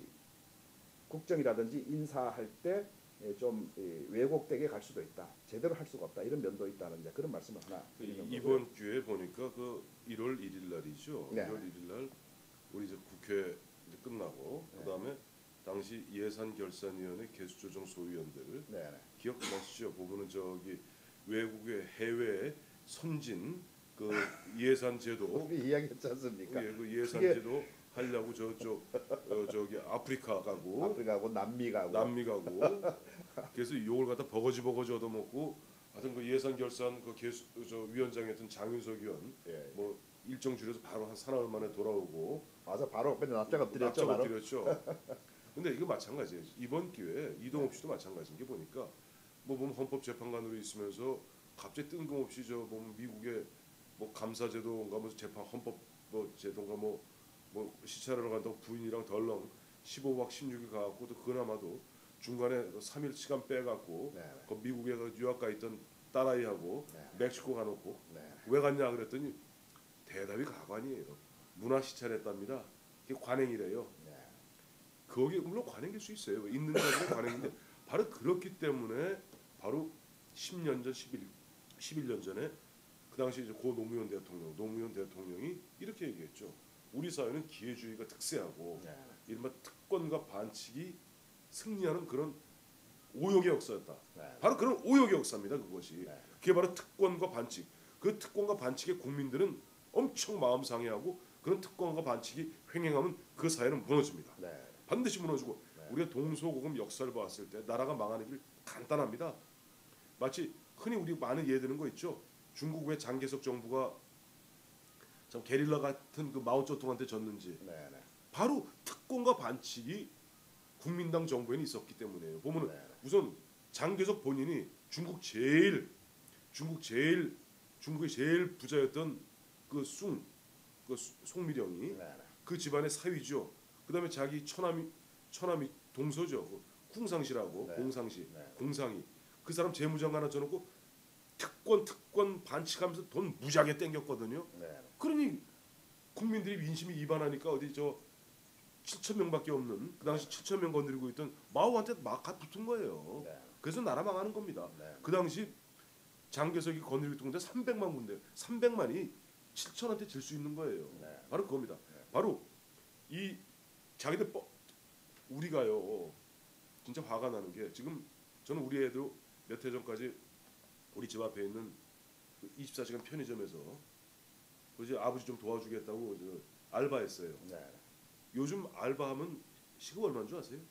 국정이라든지 인사할 때 좀 왜곡되게 갈 수도 있다. 제대로 할 수가 없다. 이런 면도 있다는 이제 그런 말씀을 하나 그 드리는 거고요. 이번 주에 보니까 그 일월 일일 날이죠. 네. 일월 일일 날 우리 이제 국회 이제 끝나고 네. 그다음에 당시 예산결산위원회 개수조정 소위원들 네, 네. 기억나시죠? 보면은 저기 외국의 해외 선진 그 예산제도 우리 이야기했지 않습니까? 예, 그 예산제도 하려고 저쪽 어, 저기 아프리카 가고 아프리카 가고 남미 가고 남미 가고 그래서 요걸 갖다 버거지 버거지 얻어먹고 하여튼 그 예산결산 그 개수 저 위원장이었던 장윤석 의원 예. 뭐 일정 줄여서 바로 한 사나흘 만에 돌아오고 와서 바로 그냥 납작 엎드렸죠. 납작 바로. 엎드렸죠. 근데 이거 마찬가지예요. 이번 기회에 이동욱 씨도 마찬가지인 게 보니까 뭐 보면 헌법재판관으로 있으면서 갑자기 뜬금없이 저 보면 미국의 뭐 감사제도인가 뭐 재판 헌법 뭐 제도인가 뭐 뭐 시찰하러 간다고 부인이랑 덜렁 십오 박 십육 일 가갖고 또 그나마도 중간에 삼 일 시간 빼갖고 네, 그 미국에 그 유학 가 있던 딸아이하고 네. 멕시코 가놓고 네. 왜 갔냐 그랬더니 대답이 가관이에요. 문화 시찰했답니다. 그게 관행이래요. 네. 거기 물론 관행일 수 있어요. 있는 자들은 관행인데 바로 그렇기 때문에 바로 십 년 전, 십일, 십일 년 전에 그 당시 이제 고 노무현 대통령, 노무현 대통령이 이렇게 얘기했죠. 우리 사회는 기회주의가 특세하고 네. 이른바 특권과 반칙이 승리하는 그런 오욕의 역사였다. 네. 바로 그런 오욕의 역사입니다. 그것이. 네. 그게 바로 특권과 반칙. 그 특권과 반칙에 국민들은 엄청 마음 상해하고 그런 특권과 반칙이 횡행하면 그 사회는 무너집니다. 네. 반드시 무너지고 네. 우리가 동서고금 역사를 봤을 때 나라가 망하는 길 간단합니다. 마치 흔히 우리 많은 예를 드는 거 있죠. 중국 왜 장개석 정부가 참 게릴라 같은 그 마오쩌둥한테 졌는지 네. 네. 바로 특권과 반칙이 국민당 정부에는 있었기 때문에요. 보면은 네. 우선 장개석 본인이 중국 제일 중국 제일 중국의 제일 부자였던 그 숭, 그 송미령이 네. 네. 그 집안의 사위죠. 그다음에 자기 처남이 처남이 동서죠. 그 쿵상시라고 네. 공상시, 네. 공상이 그 사람 재무장 하나 쳐놓고 특권 특권 반칙하면서 돈 무지하게 땡겼거든요. 네. 그러니 국민들이 민심이 이반하니까 어디 저 칠천 명밖에 없는 그 당시 칠천 명 건드리고 있던 마오한테 막 붙은 거예요. 네. 그래서 나라 망하는 겁니다. 네. 그 당시 장개석이 건드리고 있던 건데 삼백만 군데, 삼백만이 칠천한테 질 수 있는 거예요. 네. 바로 그겁니다. 네. 바로 이 자기들 뻐, 우리가요 진짜 화가 나는 게 지금 저는 우리 애들 몇 해 전까지 우리 집 앞에 있는 그 이십사 시간 편의점에서 그 이제 아버지 좀 도와주겠다고 저 알바했어요. 네. 요즘 알바하면 시급 얼마인 줄 아세요?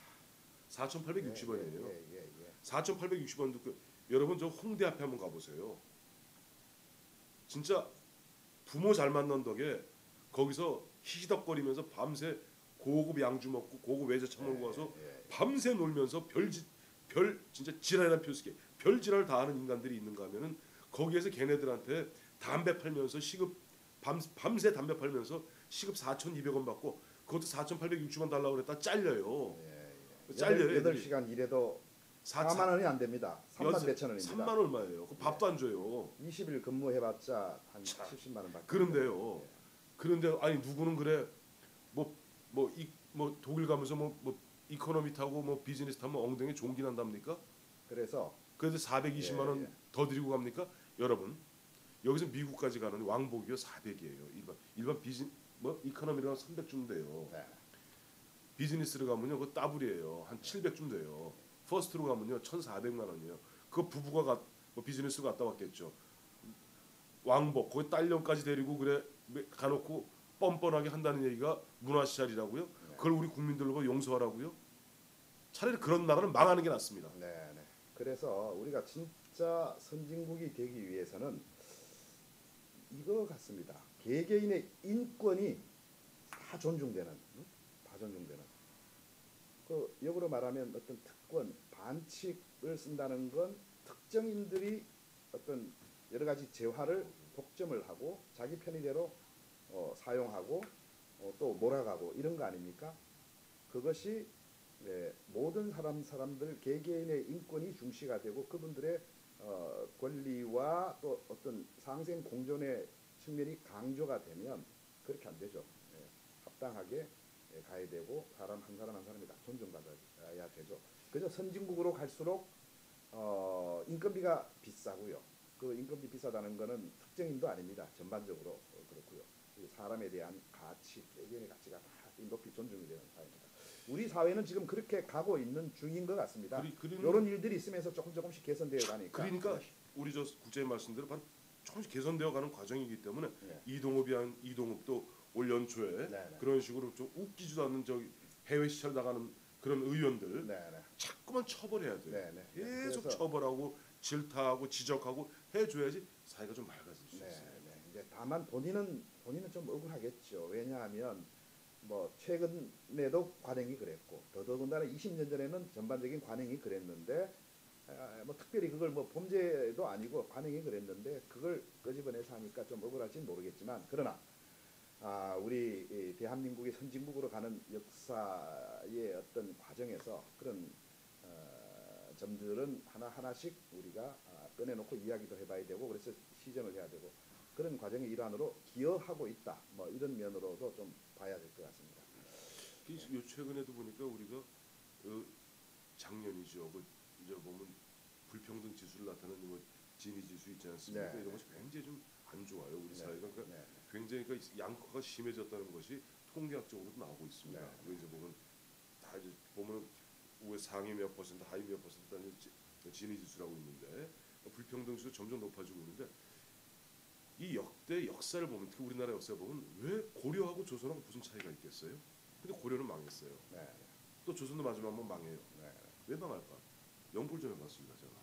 사천팔백육십 원이에요. 예, 예, 예. 사천팔백육십 원도 그 여러분 저 홍대 앞에 한번 가보세요. 진짜 부모 잘 만난 덕에 거기서 희덕거리면서 밤새 고급 양주 먹고 고급 외제차 몰고 와서 예, 예. 밤새 놀면서 별짓 별 진짜 지랄이란 표시게 별 지랄 다 하는 인간들이 있는가 하면은 거기에서 걔네들한테 담배 팔면서 시급 밤 밤새 담배 팔면서 시급 사천이백 원 받고 그것도 사천팔백육십 원 달라고 그랬다 잘려요. 예, 예. 잘려요. 여덟 애들이. 시간 일해도 사- 사만 원이 안 됩니다. 삼만 여섯- 몇천 원입니다. 삼만 얼마예요? 그 밥도 안 줘요. 이십 일 근무해봤자 한 자, 칠십만 원 받고. 그런데요. 그런데 아니 누구는 그래 뭐 뭐 이 뭐 독일 가면서 뭐 뭐 이코노미 타고 뭐 비즈니스 타면 엉덩이 종기 난답니까? 그래서 그래서 사백이십만 예, 원 예. 더 드리고 갑니까? 여러분 여기서 미국까지 가는 왕복이요 사백이에요. 일반 일반 비즈 뭐 이코노미로 삼백 주면 돼요. 네. 비즈니스로 가면요 그거 더블이에요. 한 칠백 쯤 돼요. 퍼스트로 가면요 천사백만 원이에요. 그거 부부가 가, 뭐 비즈니스로 갔다 왔겠죠. 왕복 거기 딸년까지 데리고 그래 가놓고 뻔뻔하게 한다는 얘기가 문화시찰이라고요? 그걸 우리 국민들로 보고 용서하라고요? 차라리 그런 나라는 망하는 게 낫습니다. 네, 네. 그래서 우리가 진짜 선진국이 되기 위해서는 이거 같습니다. 개개인의 인권이 다 존중되는, 응? 다 존중되는. 그 역으로 말하면 어떤 특권, 반칙을 쓴다는 건 특정인들이 어떤 여러 가지 재화를 독점을 하고 자기 편의대로 어, 사용하고 어, 또 몰아가고 이런 거 아닙니까? 그것이 네, 모든 사람 사람들 개개인의 인권이 중시가 되고 그분들의 어, 권리와 또 어떤 상생 공존의 측면이 강조가 되면 그렇게 안 되죠. 예, 합당하게 예, 가야 되고 사람 한 사람 한 사람이 다 존중받아야 되죠. 그저 선진국으로 갈수록 어, 인건비가 비싸고요. 그 인건비 비싸다는 것은 특정인도 아닙니다. 전반적으로 어, 그렇고요. 이 사람에 대한 가치, 개개인의 가치가 다 높이 존중이 되는 사회입니다. 우리 사회는 지금 그렇게 가고 있는 중인 것 같습니다. 그리- 그리는- 이런 일들이 있으면서 조금 조금씩 개선되어 가니까. 그러니까 우리 저 국장님 말씀대로 바로 조금씩 개선되어 가는 과정이기 때문에 네. 이동업이 한 이동업도 올 연초에 네, 네. 그런 식으로 좀 웃기지도 않는 저기 해외 시찰 나가는 그런 의원들 네, 네. 자꾸만 처벌해야 돼요. 네, 네. 계속 그래서- 처벌하고 질타하고 지적하고 해줘야지 사회가 좀 맑아질 수 네, 있어요. 네. 이제 다만 본인은 본인은 좀 억울하겠죠. 왜냐하면 뭐 최근에도 관행이 그랬고 더더군다나 이십 년 전에는 전반적인 관행이 그랬는데 아, 뭐 특별히 그걸 뭐 범죄도 아니고 관행이 그랬는데 그걸 끄집어내서 하니까 좀 억울할지는 모르겠지만 그러나 아, 우리 이 대한민국이 선진국으로 가는 역사의 어떤 과정에서 그런 어, 점들은 하나 하나씩 우리가 아, 꺼내놓고 이야기도 해봐야 되고 그래서 시정을 해야 되고 그런 과정의 일환으로 기여하고 있다. 뭐 이런 면으로도 좀 봐야 될 것 같습니다. 그 요 최근에도 보니까 우리가 어, 작년이죠. 그 이제 보면 불평등 지수를 나타내는 뭐 지니 지수 있지 않습니까? 네, 이런 네. 것이 굉장히 좀 안 좋아요. 우리 네, 사회가 그러니까 네, 굉장히 그 양극화가 심해졌다는 것이 통계학적으로도 나오고 있습니다. 네. 그 이제 보면 다 이제 보면 왜 상위 몇 퍼센트, 하위 몇 퍼센트 다 이제 지- 지니 지수라고 있는데 불평등 지수 점점 높아지고 있는데 이 역대 역사를 보면 특히 우리나라 역사를 보면 왜 고려하고 조선하고 무슨 차이가 있겠어요? 근데 고려는 망했어요. 네, 또 조선도 마지막 한번 망해요. 네, 왜 망할까? 연구를 좀 해봤습니다. 제가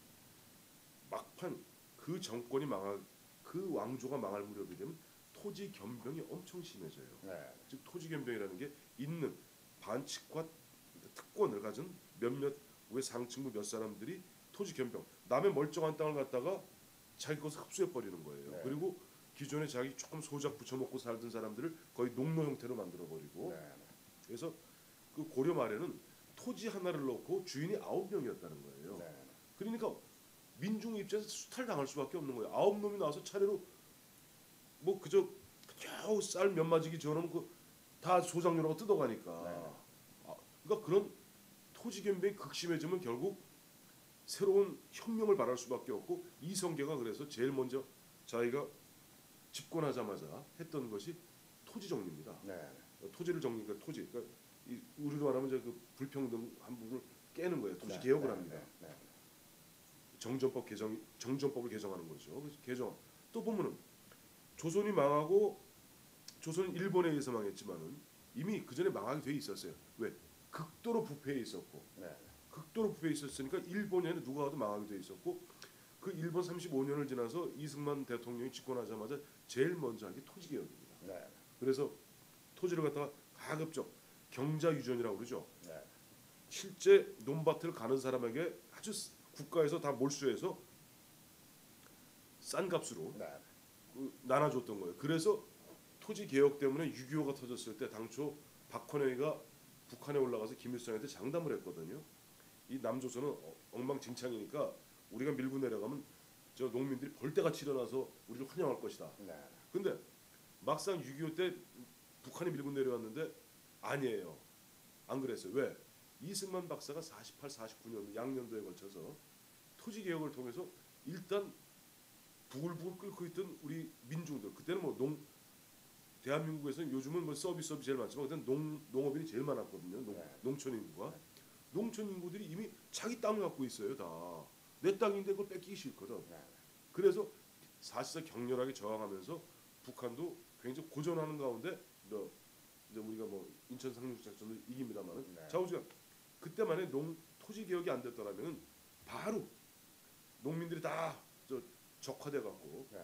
막판 그 정권이 망할 그 왕조가 망할 무렵이 되면 토지 겸병이 엄청 심해져요. 네, 즉 토지 겸병이라는 게 있는 반칙과 특권을 가진 몇몇 왜 상층부 몇 사람들이 토지 겸병 남의 멀쩡한 땅을 갖다가 자기 것을 흡수해 버리는 거예요. 네. 그리고 기존에 자기 조금 소작 붙여먹고 살던 사람들을 거의 농노 형태로 만들어 버리고 네, 그래서 그 고려 말에는 토지 하나를 놓고 주인이 아홉 명이었다는 거예요. 네, 그러니까 민중 입장에서 수탈 당할 수밖에 없는 거예요. 아홉 놈이 나와서 차례로 뭐 그저 겨우 쌀 몇 마지기 저놈 그다 소장료라고 뜯어가니까. 네. 아, 그러니까 그런 토지 겸병이 극심해지면 결국 새로운 혁명을 바랄 수밖에 없고 이성계가 그래서 제일 먼저 자기가 집권하자마자 했던 것이 토지 정리입니다. 네, 토지를 정리, 그러니까 토지, 그러니까 이 우리로 말하면 이제 그 불평등 한 부분을 깨는 거예요. 토지 네, 개혁을 네, 합니다. 네, 네. 정전법 개정, 정전법을 개정하는 거죠. 그래서 개정. 또 보면은 조선이 망하고 조선은 일본에 의해서 망했지만은 이미 그 전에 망하게 돼 있었어요. 왜? 극도로 부패해 있었고, 네, 극도로 부패해 있었으니까 일본에는 누가 와도 망하게 돼 있었고, 그 일본 삼십오 년을 지나서 이승만 대통령이 집권하자마자 제일 먼저 한 게 토지 개혁입니다. 네, 그래서 토지를 갖다가 가급적 경자 유전이라고 그러죠. 네. 실제 논밭을 가는 사람에게 아주 국가에서 다 몰수해서 싼 값으로 네. 그 나눠줬던 거예요. 그래서 토지 개혁 때문에 육이오가 터졌을 때 당초 박헌영이가 북한에 올라가서 김일성한테 장담을 했거든요. 이 남조선은 어- 엉망진창이니까 우리가 밀고 내려가면 저 농민들이 벌떼같이 일어나서 우리를 환영할 것이다. 네. 근데 막상 육이오 때 북한이 밀고 내려왔는데 아니에요. 안 그랬어요. 왜? 이승만 박사가 사십팔, 사십구 년 양년도에 걸쳐서 토지 개혁을 통해서 일단 부글부글 끓고 있던 우리 민중들, 그때는 뭐 농 대한민국에서는 요즘은 뭐 서비스업이 제일 많지만 그때는 농 농업인이 제일 많았거든요. 농, 네. 농촌 인구가 농촌 인구들이 이미 자기 땅을 갖고 있어요. 다 내 땅인데 그걸 뺏기기 싫거든. 네. 그래서 사실상 격렬하게 저항하면서 북한도 굉장히 고전하는 가운데 뭐 이제 우리가 뭐 인천 상륙 작전을 이깁니다만은 네. 자우지간 그때만에 농 토지 개혁이 안 됐더라면은 바로 농민들이 다 저 적화돼 갖고 네.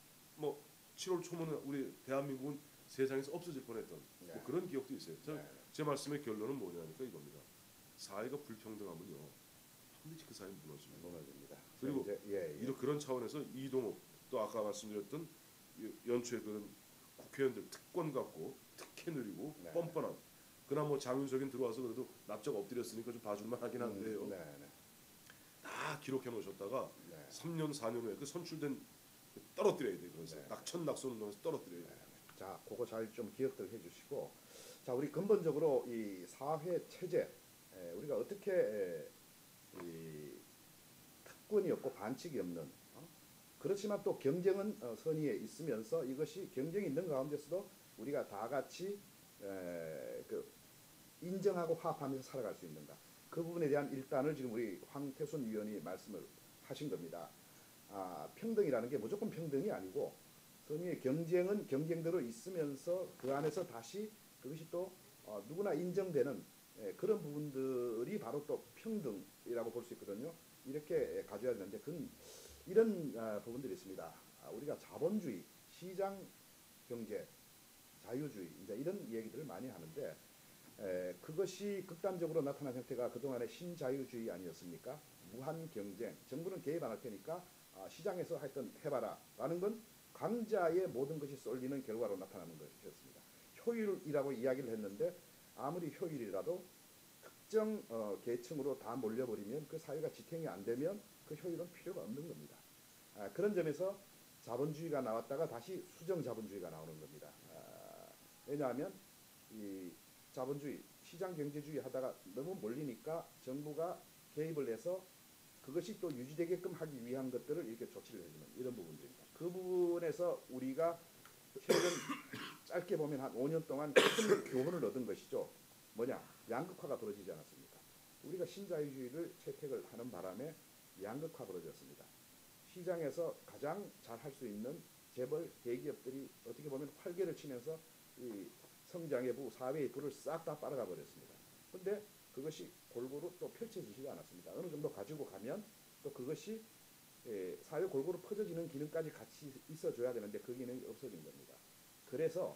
뭐 칠월 초면에 우리 대한민국은 세상에서 없어질 뻔했던 네. 뭐 그런 기억도 있어요. 저, 네. 제 말씀의 결론은 뭐냐니까 이겁니다. 사회가 불평등하면요 반드시 그 사회 무너집니다. 무너집니다. 그리고 이제, 예, 예. 이런 그런 차원에서 이동욱 또 아까 말씀드렸던 이- 연초에 그런 국회의원들 특권 갖고 특혜 누리고 네. 뻔뻔한 그나마 뭐 장윤석인 들어와서 그래도 납작 엎드렸으니까 좀 봐줄만 하긴 한데요. 음, 네, 네. 다 기록해 놓으셨다가 네. 삼 년 사 년 후에 그 선출된 떨어뜨려야 돼. 그래서 네. 낙천 낙손 넣어서 떨어뜨려야 돼. 네. 자, 그거 잘 좀 기억들 해주시고, 자, 우리 근본적으로 이 사회 체제, 에, 우리가 어떻게 에, 이 특권이 없고 반칙이 없는, 어? 그렇지만 또 경쟁은 어, 선의에 있으면서 이것이 경쟁이 있는 가운데서도 우리가 다 같이 에, 그 인정하고 화합하면서 살아갈 수 있는가? 그 부분에 대한 일단을 지금 우리 황태순 위원이 말씀을 하신 겁니다. 아, 평등이라는 게 무조건 평등이 아니고 선의의 경쟁은 경쟁대로 있으면서 그 안에서 다시 그것이 또 어, 누구나 인정되는 예, 그런 부분들이 바로 또 평등이라고 볼 수 있거든요. 이렇게 가져야 되는데 그건 이런 아, 부분들이 있습니다. 아, 우리가 자본주의, 시장 경제, 자유주의 이제 이런 얘기들을 많이 하는데 에, 그것이 극단적으로 나타난 형태가 그동안의 신자유주의 아니었습니까? 무한 경쟁, 정부는 개입 안 할 테니까 아, 시장에서 하여튼 해봐라 라는 건 강자의 모든 것이 쏠리는 결과로 나타나는 것이었습니다. 효율이라고 이야기를 했는데 아무리 효율이라도 특정 어, 계층으로 다 몰려버리면 그 사회가 지탱이 안 되면 그 효율은 필요가 없는 겁니다. 아, 그런 점에서 자본주의가 나왔다가 다시 수정 자본주의가 나오는 겁니다. 아, 왜냐하면 이 자본주의, 시장 경제주의 하다가 너무 몰리니까 정부가 개입을 해서 그것이 또 유지되게끔 하기 위한 것들을 이렇게 조치를 해주는 이런 부분들입니다. 그 부분에서 우리가 최근 짧게 보면 한 오 년 동안 큰 교훈을 얻은 것이죠. 뭐냐? 양극화가 벌어지지 않았습니까? 우리가 신자유주의를 채택을 하는 바람에 양극화 벌어졌습니다. 시장에서 가장 잘 할 수 있는 재벌 대기업들이 어떻게 보면 활개를 치면서 이 성장의 부, 사회의 부를 싹 다 빨아가 버렸습니다. 그런데 그것이 골고루 또 펼쳐지지가 않았습니다. 어느 정도 가지고 가면 또 그것이 에, 사회 골고루 퍼져지는 기능까지 같이 있어줘야 되는데 그 기능이 없어진 겁니다. 그래서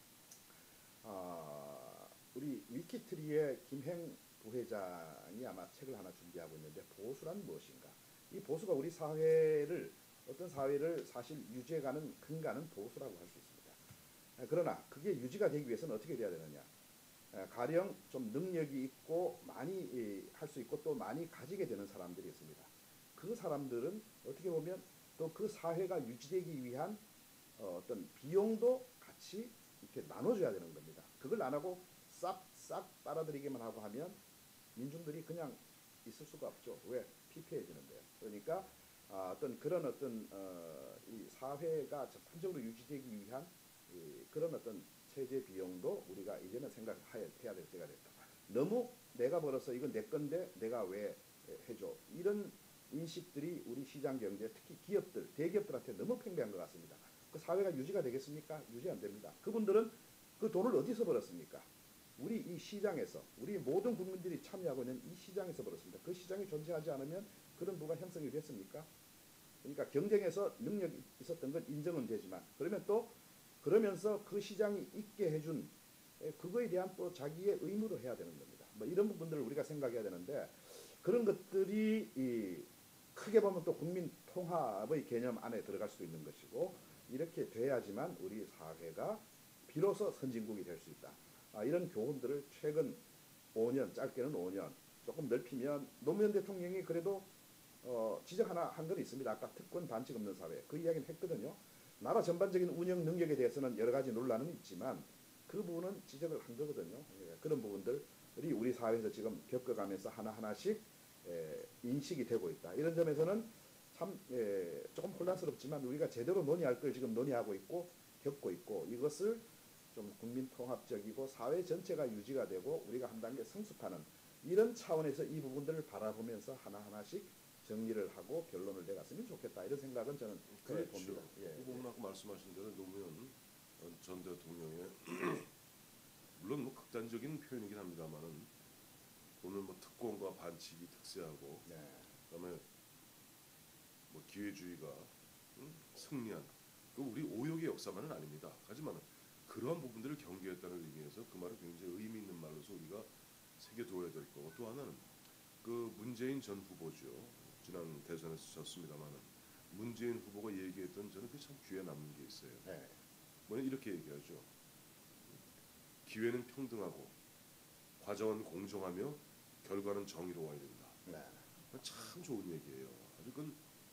어, 우리 위키트리의 김행 부회장이 아마 책을 하나 준비하고 있는데 보수란 무엇인가? 이 보수가 우리 사회를 어떤 사회를 사실 유지해가는 근간은 보수라고 할 수 있습니다. 그러나 그게 유지가 되기 위해서는 어떻게 돼야 되느냐? 가령 좀 능력이 있고 많이 할 수 있고 또 많이 가지게 되는 사람들이 있습니다. 그 사람들은 어떻게 보면 또 그 사회가 유지되기 위한 어떤 비용도 같이 이렇게 나눠줘야 되는 겁니다. 그걸 안 하고 싹싹 빨아들이기만 하고 하면 민중들이 그냥 있을 수가 없죠. 왜? 피폐해지는데요. 그러니까 아, 어떤 그런 어떤 어, 이 사회가 전반적으로 유지되기 위한 이, 그런 어떤 체제 비용도 우리가 이제는 생각해야 될 때가 됐다. 너무 내가 벌어서 이건 내 건데 내가 왜 해줘? 이런 인식들이 우리 시장 경제, 특히 기업들, 대기업들한테 너무 팽배한 것 같습니다. 그 사회가 유지가 되겠습니까? 유지 안 됩니다. 그분들은 그 돈을 어디서 벌었습니까? 우리 이 시장에서, 우리 모든 국민들이 참여하고 있는 이 시장에서 벌었습니다. 그 시장이 존재하지 않으면 그런 부가 형성이 됐습니까? 그러니까 경쟁에서 능력이 있었던 건 인정은 되지만 그러면 또 그러면서 그 시장이 있게 해준 에, 그거에 대한 또 자기의 의무로 해야 되는 겁니다. 뭐 이런 부분들을 우리가 생각해야 되는데 그런 것들이 이 크게 보면 또 국민 통합의 개념 안에 들어갈 수도 있는 것이고 이렇게 돼야지만 우리 사회가 비로소 선진국이 될 수 있다. 아, 이런 교훈들을 최근 오 년, 짧게는 오 년, 조금 넓히면 노무현 대통령이 그래도 어, 지적 하나 한 건 있습니다. 아까 특권 반칙 없는 사회 그 이야기는 했거든요. 나라 전반적인 운영 능력에 대해서는 여러 가지 논란은 있지만 그 부분은 지적을 한 거거든요. 예, 그런 부분들이 우리 사회에서 지금 겪어가면서 하나하나씩 에, 인식이 되고 있다. 이런 점에서는 참 에, 조금 혼란스럽지만 우리가 제대로 논의할 걸 지금 논의하고 있고 겪고 있고 이것을 좀 국민 통합적이고 사회 전체가 유지가 되고 우리가 한 단계 성숙하는 이런 차원에서 이 부분들을 바라보면서 하나하나씩 정리를 하고 결론을 내갔으면 좋겠다 이런 생각은 저는 그렇죠. 봅니다. 예, 그 부분 아까 말씀하신 대로 노무현 전 대통령의 물론 뭐 극단적인 표현이긴 합니다만은 오늘 뭐 특권과 반칙이 특세하고 네. 그다음에 뭐 기회주의가 음, 승리한 그 우리 오욕의 역사만은 아닙니다. 하지만 그러한 부분들을 경계했다는 의미에서 그 말을 굉장히 의미 있는 말로서 우리가 새겨두어야 될 거고 또 하나는 그 문재인 전 후보죠. 지난 대선에서 졌습니다만은 문재인 후보가 얘기했던 저는 그 참 귀에 남는 게 있어요. 네. 뭐냐 이렇게 얘기하죠. 기회는 평등하고 과정은 공정하며 결과는 정의로워야 된다. 네. 참 좋은 얘기예요. 아주 그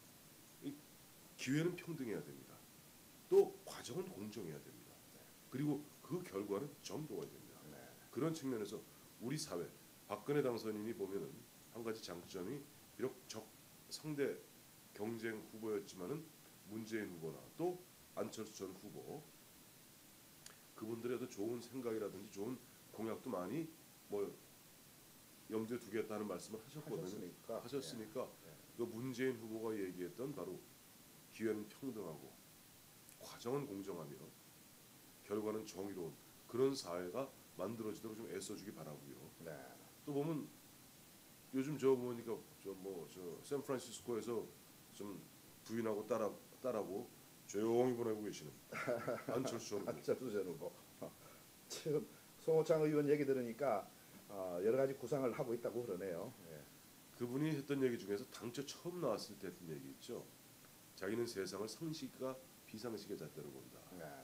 기회는 평등해야 됩니다. 또 과정은 공정해야 됩니다. 그리고 그 결과는 정의로워야 됩니다. 네. 그런 측면에서 우리 사회 박근혜 당선인이 보면은 한 가지 장점이 비록 적 상대 경쟁 후보였지만은 문재인 후보나 또 안철수 전 후보 그분들의 도 좋은 생각이라든지 좋은 공약도 많이 뭐 염두에 두겠다는 말씀을 하셨거든요. 하셨으니까. 하셨으니까 예. 예. 그 문재인 후보가 얘기했던 바로 기회는 평등하고 과정은 공정하며 결과는 정의로운 그런 사회가 만들어지도록 좀 애써주기 바라고요. 네. 또 보면 요즘 저 보니까 저 뭐 저 샌프란시스코에서 좀 부인하고 딸아 딸하고 조용히 보내고 계시는 안철수 전 후보. 안철수 전 후보. 지금 송호창 의원 얘기 들으니까 어, 여러 가지 구상을 하고 있다고 그러네요. 예. 그분이 했던 얘기 중에서 당초 처음 나왔을 때 했던 얘기 있죠. 자기는 세상을 상식과 비상식의 잣대로 본다.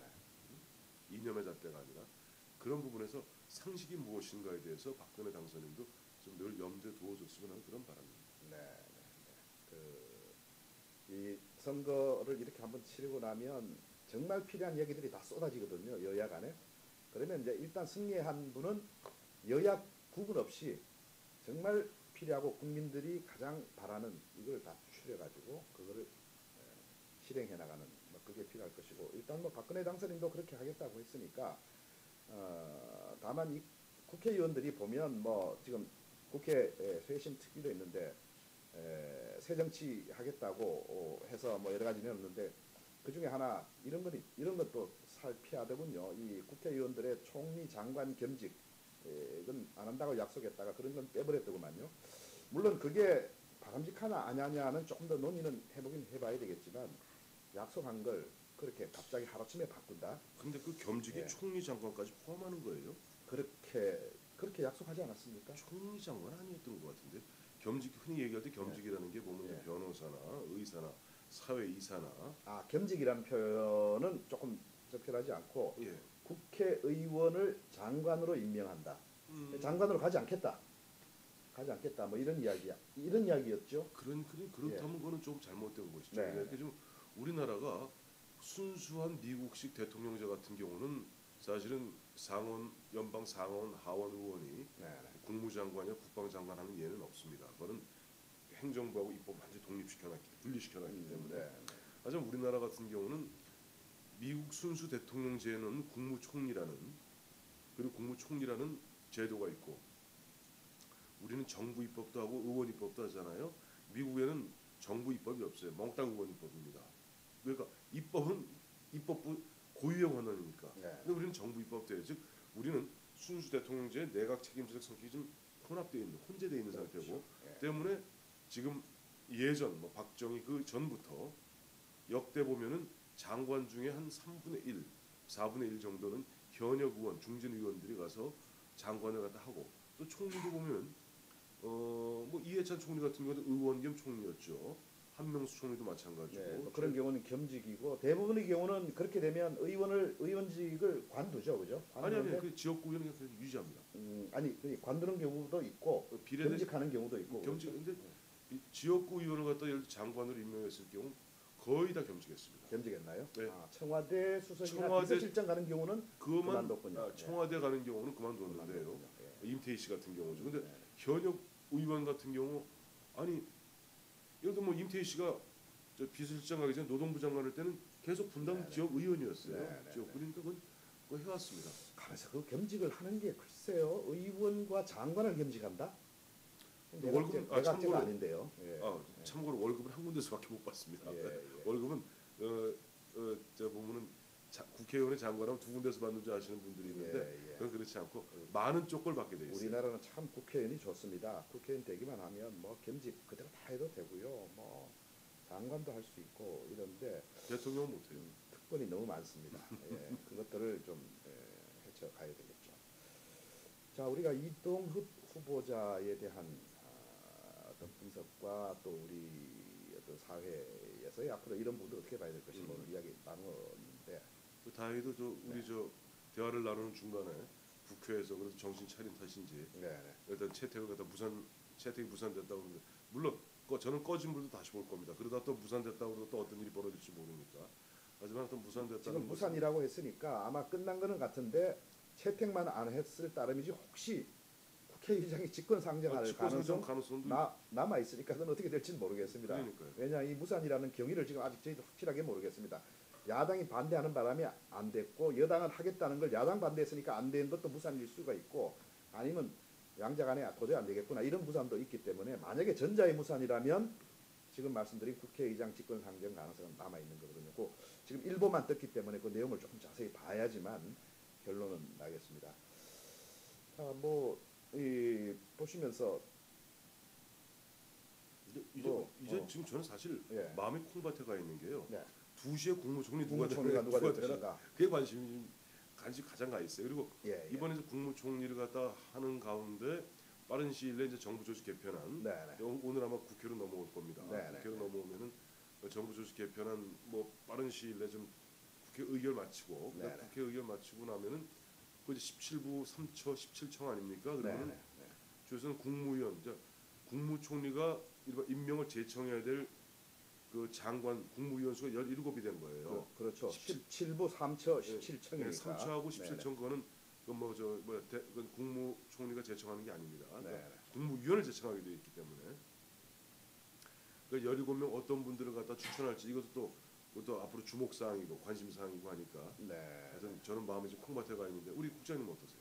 네. 이념의 잣대가 아니라 그런 부분에서 상식이 무엇인가에 대해서 박근혜 당선인도 좀 늘 염두에 두어줬으면 하는 그런 바람입니다. 네. 네. 그, 이 선거를 이렇게 한번 치르고 나면 정말 필요한 얘기들이 다 쏟아지거든요. 여야 간에. 그러면 이제 일단 승리한 분은 여야 구분 없이 정말 필요하고 국민들이 가장 바라는 이걸 다 추려가지고 그거를 실행해 나가는 뭐 그게 필요할 것이고 일단 뭐 박근혜 당선인도 그렇게 하겠다고 했으니까 어, 다만 이 국회의원들이 보면 뭐 지금 국회 쇄신 특위도 있는데 에, 새정치 하겠다고 어, 해서 뭐 여러 가지 내었는데 그 중에 하나 이런 건 이런 것도 살피하더군요. 이 국회의원들의 총리 장관 겸직 에, 이건 안 한다고 약속했다가 그런 건 빼버렸더구만요. 물론 그게 바람직하나 아냐냐는 조금 더 논의는 해보긴 해봐야 되겠지만 약속한 걸 그렇게 갑자기 하루아침에 바꾼다. 근데 그 겸직이 예. 총리 장관까지 포함하는 거예요? 그렇게 그렇게 약속하지 않았습니까? 총리 장관 아니었던 것 같은데 겸직 흔히 얘기할 때 겸직이라는 게 보면 예. 변호사나 의사나 사회 이사나 아 겸직이라는 표현은 조금 적절하지 않고 예. 국회의원을 장관으로 임명한다. 음, 장관으로 가지 않겠다. 가지 않겠다. 뭐 이런 이야기야. 이런 이야기였죠. 그런 그런 그렇다면 그거는 좀 잘못된 것이죠. 네. 그러니까 좀 우리나라가 순수한 미국식 대통령제 같은 경우는 사실은 상원 연방 상원 하원 의원이 네. 국무장관이나 국방장관 하는 예는 없습니다. 그거는 행정부하고 입법 완전 독립시켜놨기 분리시켜놨기 음, 때문에 네. 하지만 우리나라 같은 경우는 미국 순수 대통령제는 국무총리라는 그리고 국무총리라는 제도가 있고 우리는 정부 입법도 하고 의원 입법도 하잖아요. 미국에는 정부 입법이 없어요. 몽땅 의원 입법입니다. 그러니까 입법은 입법부 고유의 권한이니까. 네. 근데 우리는 정부 입법돼요. 즉 우리는 순수 대통령제 내각 책임제적 성격이 좀 혼합되어 있는 혼재되어 있는 그렇죠. 상태고 예. 때문에 지금 예전 뭐 박정희 그 전부터 역대 보면은 장관 중에 한 삼분의 일, 사분의 일 정도는 현역 의원, 중진 의원들이 가서 장관을 갖다 하고 또 총리도 보면 어뭐 이해찬 총리 같은 경우도 의원 겸 총리였죠. 한명수 총리도 마찬가지고. 네, 뭐 그런 경우는 겸직이고 대부분의 경우는 그렇게 되면 의원을 의원직을 관두죠, 그죠? 아니 아니 관두는데, 그 지역구 의원은 그냥 유지합니다. 음, 아니 그 관두는 경우도 있고 어, 비례대 겸직하는 경우도 있고. 겸직 그렇죠? 근데 이 지역구 의원을 갖다 예를 들어 장관으로 임명했을 경우 거의 다 겸직했습니다. 겸직했나요? 네. 아, 청와대 수석이나 청와대- 비서실장 가는 경우는 그만 그만뒀군요. 아, 네. 청와대 가는 경우는 그만뒀는데요. 그만뒀군요. 예. 임태희 씨 같은 경우죠. 근데 네. 현역 의원 같은 경우 아니 예를 들어 뭐 임태희 씨가 저 비서실장 가기 전에 노동부 장관 할 때는 계속 분당 네네. 지역 의원이었어요. 네네네. 지역 그러니까 그건 그거 해왔습니다. 그래서 그 겸직을 하는 게 글쎄요, 의원과 장관을 겸직한다? 근데 내각제, 월급은- 아, 내각제가 참고로- 아닌데요. 예. 아, 참고로 월급은 한 군데서밖에 못 받습니다. 예, 예. 월급은 어어저 보면은 자, 국회의원의 장관하면 두 군데서 받는 줄 아시는 분들이 있는데 예, 예. 그건 그렇지 않고 많은 쪽을 받게 돼 있어요. 우리나라는 참 국회의원이 좋습니다. 국회의원 되기만 하면 뭐 겸직 그대로 다 해도 되고요. 뭐 장관도 할 수 있고 이런데 대통령은 못해요. 음, 특권이 너무 많습니다. 예, 그것들을 좀 예, 헤쳐가야 되겠죠. 자, 우리가 이동훈 후보자에 대한 아, 어떤 분석과 또 우리 어떤 사회에서의 앞으로 이런 부분을 어떻게 봐야 될 것인가 오늘 이야기 나누었는데 그 다행히도 저 우리 네. 저 대화를 나누는 중간에 국회에서 그래도 정신 차린 탓인지 네, 네. 일단 채택을 갖다 무산 채택이 무산됐다고 그러는데 물론 꺼- 저는 꺼진 불도 다시 볼 겁니다. 그러다 또 무산됐다고 그러다 또 어떤 일이 벌어질지 모르니까. 하지만 또 무산됐다는 지금 것은 무산이라고 했으니까 아마 끝난 거는 같은데 채택만 안 했을 따름이지 혹시 국회의장이 직권 상정할 아, 직권상정 가능성 가능성도 나, 남아 있으니까 그건 어떻게 될지는 모르겠습니다. 그러니까요. 왜냐 이 무산이라는 경위를 지금 아직 저희도 확실하게 모르겠습니다. 야당이 반대하는 바람에 안 됐고 여당은 하겠다는 걸 야당 반대했으니까 안 된 것도 무산일 수가 있고 아니면 양자 간에 도저히 안 되겠구나 이런 무산도 있기 때문에 만약에 전자의 무산이라면 지금 말씀드린 국회의장 직권 상정 가능성은 남아 있는 거거든요. 그 지금 일보만 떴기 때문에 그 내용을 조금 자세히 봐야지만 결론은 나겠습니다. 자, 뭐 이 보시면서 이제 이제, 뭐, 이제 어. 지금 저는 사실 예. 마음이 콩밭에 가 있는 게요. 네. 두 시에 국무총리 누가 국무총리가 되나, 누가 될 되나 것인가. 그게 관심이 좀 관심 가장 가 있어요. 그리고 예, 예. 이번에 이제 국무총리를 갖다 하는 가운데 빠른 시일 내에 이제 정부 조직 개편안 네, 네. 오- 오늘 아마 국회로 넘어올 겁니다. 네, 네. 국회로 넘어오면은 정부 조직 개편안 뭐 빠른 시일 내에 좀 국회 의결 마치고 네, 그다음 네. 국회 의결 마치고 나면은 그 이제 십칠 부 삼 처 십칠 청 아닙니까? 네, 그러면은 네, 네. 주에서는 국무위원, 이제 국무총리가 일반 임명을 제청해야 될 그 장관 국무위원 수가 열일곱이 된 거예요. 그, 그렇죠. 십칠- 십칠 부 삼 처 십칠 청이니까. 삼 처하고 십칠 청 그거는 그뭐저 뭐야 대, 그건 국무총리가 제청하는 게 아닙니다. 네, 그러니까 네. 국무위원을 제청하게 돼 있기 때문에 그 열일곱 명 어떤 분들을 갖다 추천할지 이것도 또 그것도 앞으로 주목 사항이고 관심 사항이고 하니까 네. 하여튼 저는 마음이 좀 콩밭에 가 있는데 우리 국장님 어떠세요?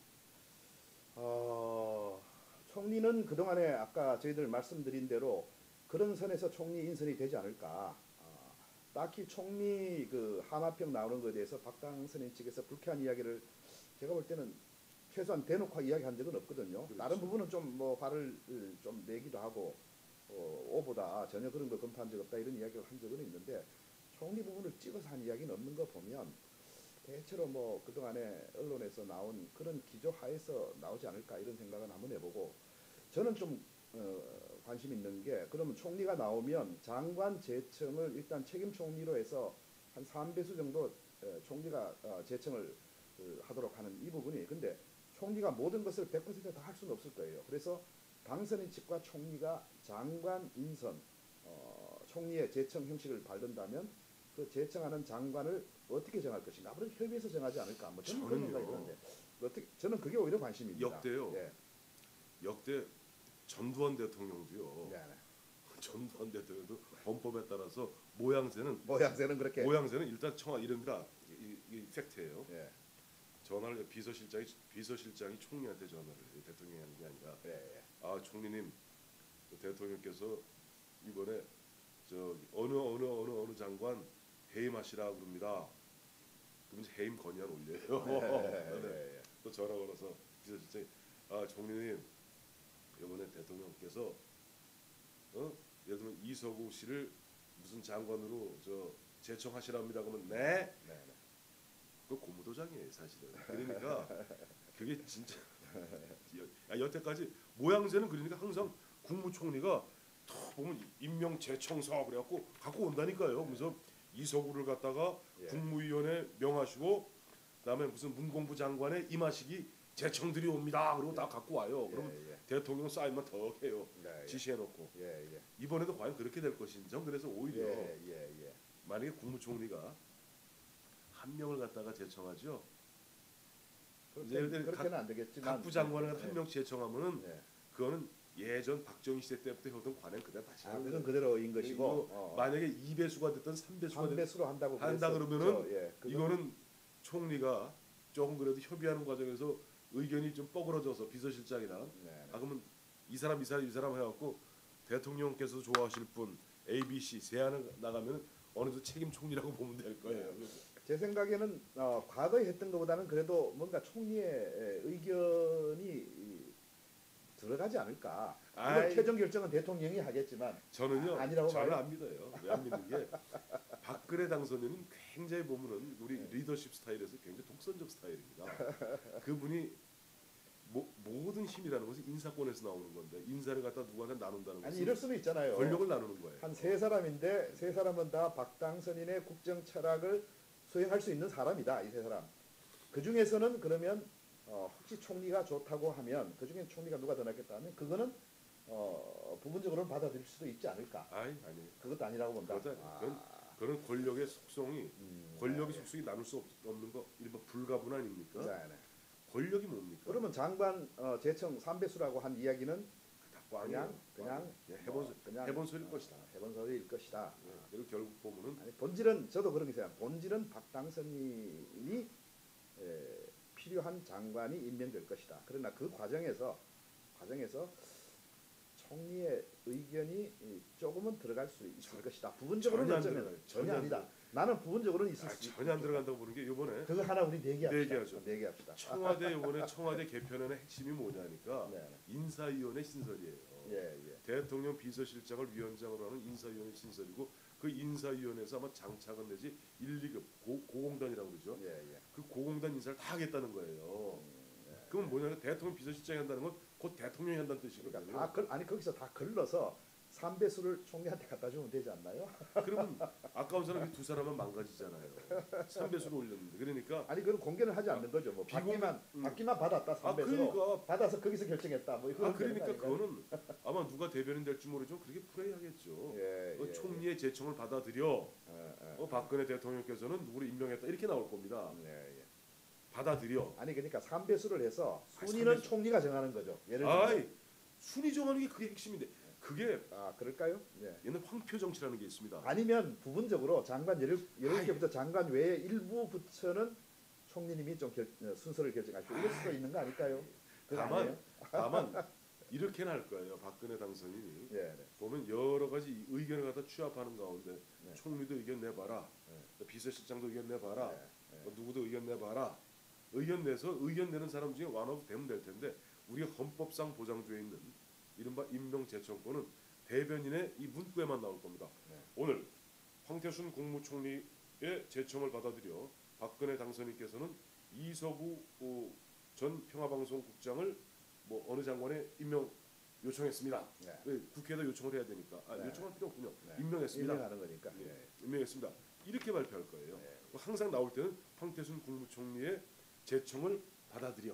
어, 총리는 그동안에 아까 저희들 말씀드린 대로 그런 선에서 총리 인선이 되지 않을까. 어, 딱히 총리 그 하마평 나오는 것에 대해서 박당선인 측에서 불쾌한 이야기를 제가 볼 때는 최소한 대놓고 이야기한 적은 없거든요. 그렇죠. 다른 부분은 좀 뭐 발을 좀 내기도 하고 어, 오보다 전혀 그런 거 검토한 적 없다 이런 이야기를 한 적은 있는데 총리 부분을 찍어서 한 이야기는 없는 거 보면 대체로 뭐 그동안에 언론에서 나온 그런 기조 하에서 나오지 않을까 이런 생각은 한번 해보고 저는 좀 어, 관심 있는 게 그러면 총리가 나오면 장관 제청을 일단 책임 총리로 해서 한 삼 배수 정도 어, 총리가 어, 제청을 그, 하도록 하는 이 부분이 근데 총리가 모든 것을 백 퍼센트 다 할 수는 없을 거예요. 그래서 당선인 측과 총리가 장관 인선 어, 총리의 제청 형식을 밟는다면 그 제청하는 장관을 어떻게 정할 것인가 앞으로 협의해서 정하지 않을까 뭐 저는 그런 저는요. 생각이 드는데 어떻게 저는 그게 오히려 관심입니다. 역대요. 예. 역대 전두환 대통령도요. 네, 네. 전두환 대통령도 헌법에 따라서 모양새는 모양새는 그렇게 모양새는 일단 청와 이른다 이, 이 팩트예요. 예. 전화를 비서실장이 비서실장이 총리한테 전화를 해요. 대통령이 하는 게 아니라 예, 예. 아 총리님 그 대통령께서 이번에 저 어느 어느 어느 어느 장관 해임하시라 그럽니다. 그럼 이제 해임 건의안 올려요. 예, 네. 예, 예. 또 전화 걸어서 비서실장이 아 총리님 이번에 대통령께서 어 예를 들면 이석우 씨를 무슨 장관으로 저 제청하시랍니다. 그러면 네. 네, 네. 그 고무도 소장이에요, 사실은. 그러니까 그게 진짜 여, 아, 여태까지 모양새는 그러니까 항상 국무총리가 탁 보면 임명 재청서 그래갖고 갖고 온다니까요. 그래서 이서구를 갖다가 예. 국무위원회 명하시고 그다음에 무슨 문공부 장관의 임하시기 재청들이 옵니다. 그리고 다 갖고 와요. 그러면 예, 예. 대통령 사인만 더 해요. 예, 예. 지시해놓고 예, 예. 이번에도 과연 그렇게 될 것인지 전 그래서 오히려 예, 예, 예. 만약에 국무총리가 한 명을 갖다가 재청하죠. 그렇게, 예를 들어 그렇게는 각- 안 되겠지만 각부 장관을 예, 한 명씩 재청하면은 예. 그거는 예전 박정희 시대 때부터 해오던 관행 그대로 다시 아, 하는 그건 거예요. 그대로인 것이고 이거 어, 만약에 이 배수가 됐든 삼 배수가 한 됐든 배수로 한다고 한다 그랬었죠. 그러면은 예, 그건- 이거는 총리가 조금 그래도 협의하는 과정에서 의견이 좀 뻐그러져서 비서실장이랑 네, 네. 아 그러면 이 사람 이 사람 이 사람 해갖고 대통령께서 좋아하실 분 A, B, C 세안을 나가면 어느 정도 책임 총리라고 보면 될 거예요. 제 생각에는 어, 과거에 했던 것보다는 그래도 뭔가 총리의 의견이 이, 들어가지 않을까. 물론 아이. 최종 결정은 대통령이 하겠지만 저는요 아, 아니라고 저는 봐요? 안 믿어요. 왜 안 믿는 게 박근혜 당선인은 굉장히 보면은 우리 네. 리더십 스타일에서 굉장히 독선적 스타일입니다. 그분이 모, 모든 힘이라는 것은 인사권에서 나오는 건데 인사를 갖다 누구한테 나눈다는 아니 것은 이럴 수는 있잖아요. 권력을 나누는 거예요. 한 세 사람인데 세 사람은 다 박당선인의 국정 철학을 수행할 수 있는 사람이다. 이 세 사람. 그 중에서는 그러면 어, 혹시 총리가 좋다고 하면 그 중에 총리가 누가 더 낫겠다 하면 그거는 어, 부분적으로는 받아들일 수도 있지 않을까. 아이 아니 그것도 아니라고 본다. 그거다. 아, 그건 그런 권력의 속성이 음, 권력의 네, 속성이 나눌 수 없, 없는 거 일반 불가분 아닙니까? 네, 네. 권력이 뭡니까? 그러면 장관 어, 재청 삼배수라고 한 이야기는 다 그냥 꽝이에요. 그냥 예, 해본 소- 뭐, 그냥 해본 소리일 어, 것이다. 해본 소리일 것이다. 예, 그리고 결국 보면은 아니, 본질은 저도 그런 게 생각. 본질은 박당선인이 에, 필요한 장관이 임명될 것이다. 그러나 그 과정에서 과정에서 총리의 의견이 이, 조금은 들어갈 수 있을 것이다. 부분적으로는 전혀 안 어쩌면 들어가요. 전혀 전혀 안 아니다. 나는 부분적으로는 있을 아, 수 전혀 안 들어간다고 보는 게 이번에 그거 하나 우리 내기합시다. 내기하죠. 내기합시다. 청와대 이번에 청와대 개편안의 핵심이 뭐냐니까 네, 네. 인사위원회 신설이에요. 예, 예. 대통령 비서실장을 위원장으로 하는 인사위원회 신설이고 그 인사위원회에서 아마 장차관 내지 일, 이 급 고, 고공단이라고 그러죠. 예, 예. 그 고공단 인사를 다 하겠다는 거예요. 음, 예. 그럼 뭐냐면 대통령 비서실장이 한다는 건 곧 대통령이 한다는 뜻이거든요. 그러니까 다 걸, 아니 거기서 다 걸러서 삼배수를 총리한테 갖다 주면 되지 않나요? 그러면 아까운 사람이 두 사람은 망가지잖아요. 삼 배수로 올렸는데 그러니까 아니 그건 공개는 하지 않는 거죠. 뭐 비공- 받기만 음. 받기만 받았다 아 삼배수로 그러니까 받아서 거기서 결정했다. 뭐 이거 아 그러니까 그거는 아마 누가 대변인 될지 모르지만 그렇게 프레이하겠죠. 예, 어, 예, 총리의 재청을 받아들여 예, 예, 어, 박근혜 대통령께서는 누구를 임명했다 이렇게 나올 겁니다. 예, 예. 받아들여. 아니 그러니까 삼배수를 해서 아, 순위는 삼배수. 총리가 정하는 거죠. 예를 들면 아이 순위 정하는 게 그게 핵심인데 그게 아 그럴까요? 예. 옛날 황표 정치라는 게 있습니다. 아니면 부분적으로 장관 예를 예를 아이. 개부터 장관 외에 일부 부처는 총리님이 좀 결, 어, 순서를 결정하시고 이럴 수도 있는 거 아닐까요? 그거 다만 아니에요? 다만 이렇게는 할 거예요. 박근혜 당선인이 예, 네. 보면 여러 가지 의견을 갖다 취합하는 가운데 네. 총리도 의견 내봐라, 비서실장도 의견 내봐라, 네, 네. 뭐 누구도 의견 내봐라. 의견 내서 의견 내는 사람 중에 완화도 되면 될 텐데 우리 헌법상 보장되어 있는 이른바 임명재청권은 대변인의 이 문구에만 나올 겁니다. 네. 오늘 황태순 국무총리의 재청을 받아들여 박근혜 당선인께서는 이서구 어, 전 평화방송국장을 뭐 어느 장관에 임명 요청했습니다. 네. 네, 국회에다 요청을 해야 되니까 아, 네. 요청할 필요 없군요. 네. 임명했습니다. 임명하는 거니까. 예, 예. 임명했습니다. 이렇게 발표할 거예요. 네. 항상 나올 때는 황태순 국무총리의 재청을 받아들여.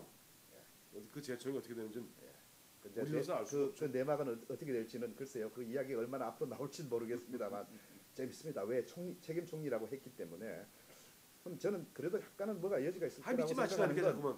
그 재청이 어떻게 되는지는 근데 우리로서 알 수가 그, 없죠. 그 내막은 어- 어떻게 될지는 글쎄요. 그 이야기가 얼마나 앞으로 나올지는 모르겠습니다만 재밌습니다. 왜 총리, 책임 총리라고 했기 때문에 그럼 저는 그래도 약간은 뭐가 여지가 있을 아 거라고 믿지 마시라는 생각하는 게 건 자꾸만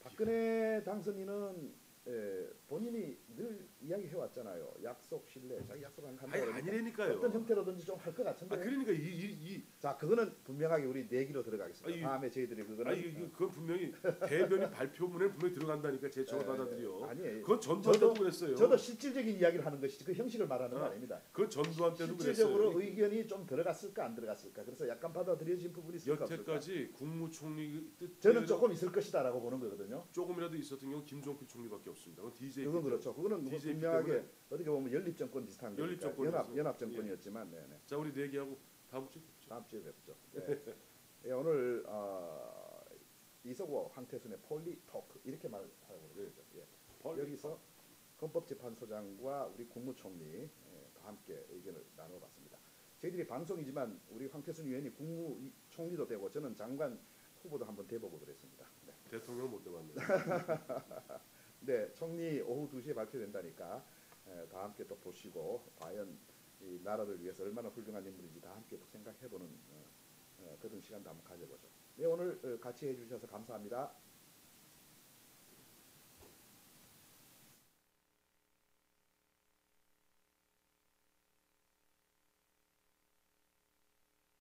박근혜 당선인은 에, 본인이 늘 이야기해 왔잖아요. 약속 신뢰. 자기 약속 안 한다 아니 그러니까 아니라니까요. 어떤 형태로든지 좀 할 것 같은데. 아 그러니까 이이이 자, 그거는 분명하게 우리 내기로 들어가겠습니다. 아니, 다음에 저희들이 그거는 아 이거 그건 분명히 대변인 발표문에 분명히 들어간다니까 재청을 예, 받아들여. 아니에요. 그건 전두환 저도- 때도 그랬어요. 저도 실질적인 이야기를 하는 것이지 그 형식을 말하는 거 어, 아닙니다. 그건 전두환 때도 실질적으로 그랬어요. 의견이 좀 들어갔을까 안 들어갔을까. 그래서 약간 받아들여진 부분이 있을까 없을까. 여태까지 국무총리 뜻 저는 조금 있을 것이다라고 보는 거거든요. 조금이라도 있었던 경우 김종필 총리밖에 없습니다. 그건 디제이 그건 그렇죠. 그거는 뭐 디제이 분명하게 때문에. 어떻게 보면 연립 정권 비슷한 거니까. 연립 정권이었어요. 연합 연합 정권이었지만 네네. 자 우리 내기하고 다음 주에 뵙죠. 다음 주에 뵙죠. 네. 예, 오늘 어, 이서구 황태순의 폴리 토크 이렇게 말하고 그러죠. 예. 폴리 여기서 헌법재판소장과 우리 국무총리 예, 다 함께 의견을 나눠봤습니다. 저희들이 방송이지만 우리 황태순 의원이 국무총리도 되고 저는 장관 후보도 한번 돼보고 그랬습니다. 네. 대통령 못 돼봤네요. 네, 총리 오후 두 시에 발표된다니까 에, 다 함께 또 보시고 과연 이 나라를 위해서 얼마나 훌륭한 인물인지 다 함께 또 생각해보는 어, 어, 그런 시간도 한번 가져보죠. 네, 오늘 어, 같이 해주셔서 감사합니다.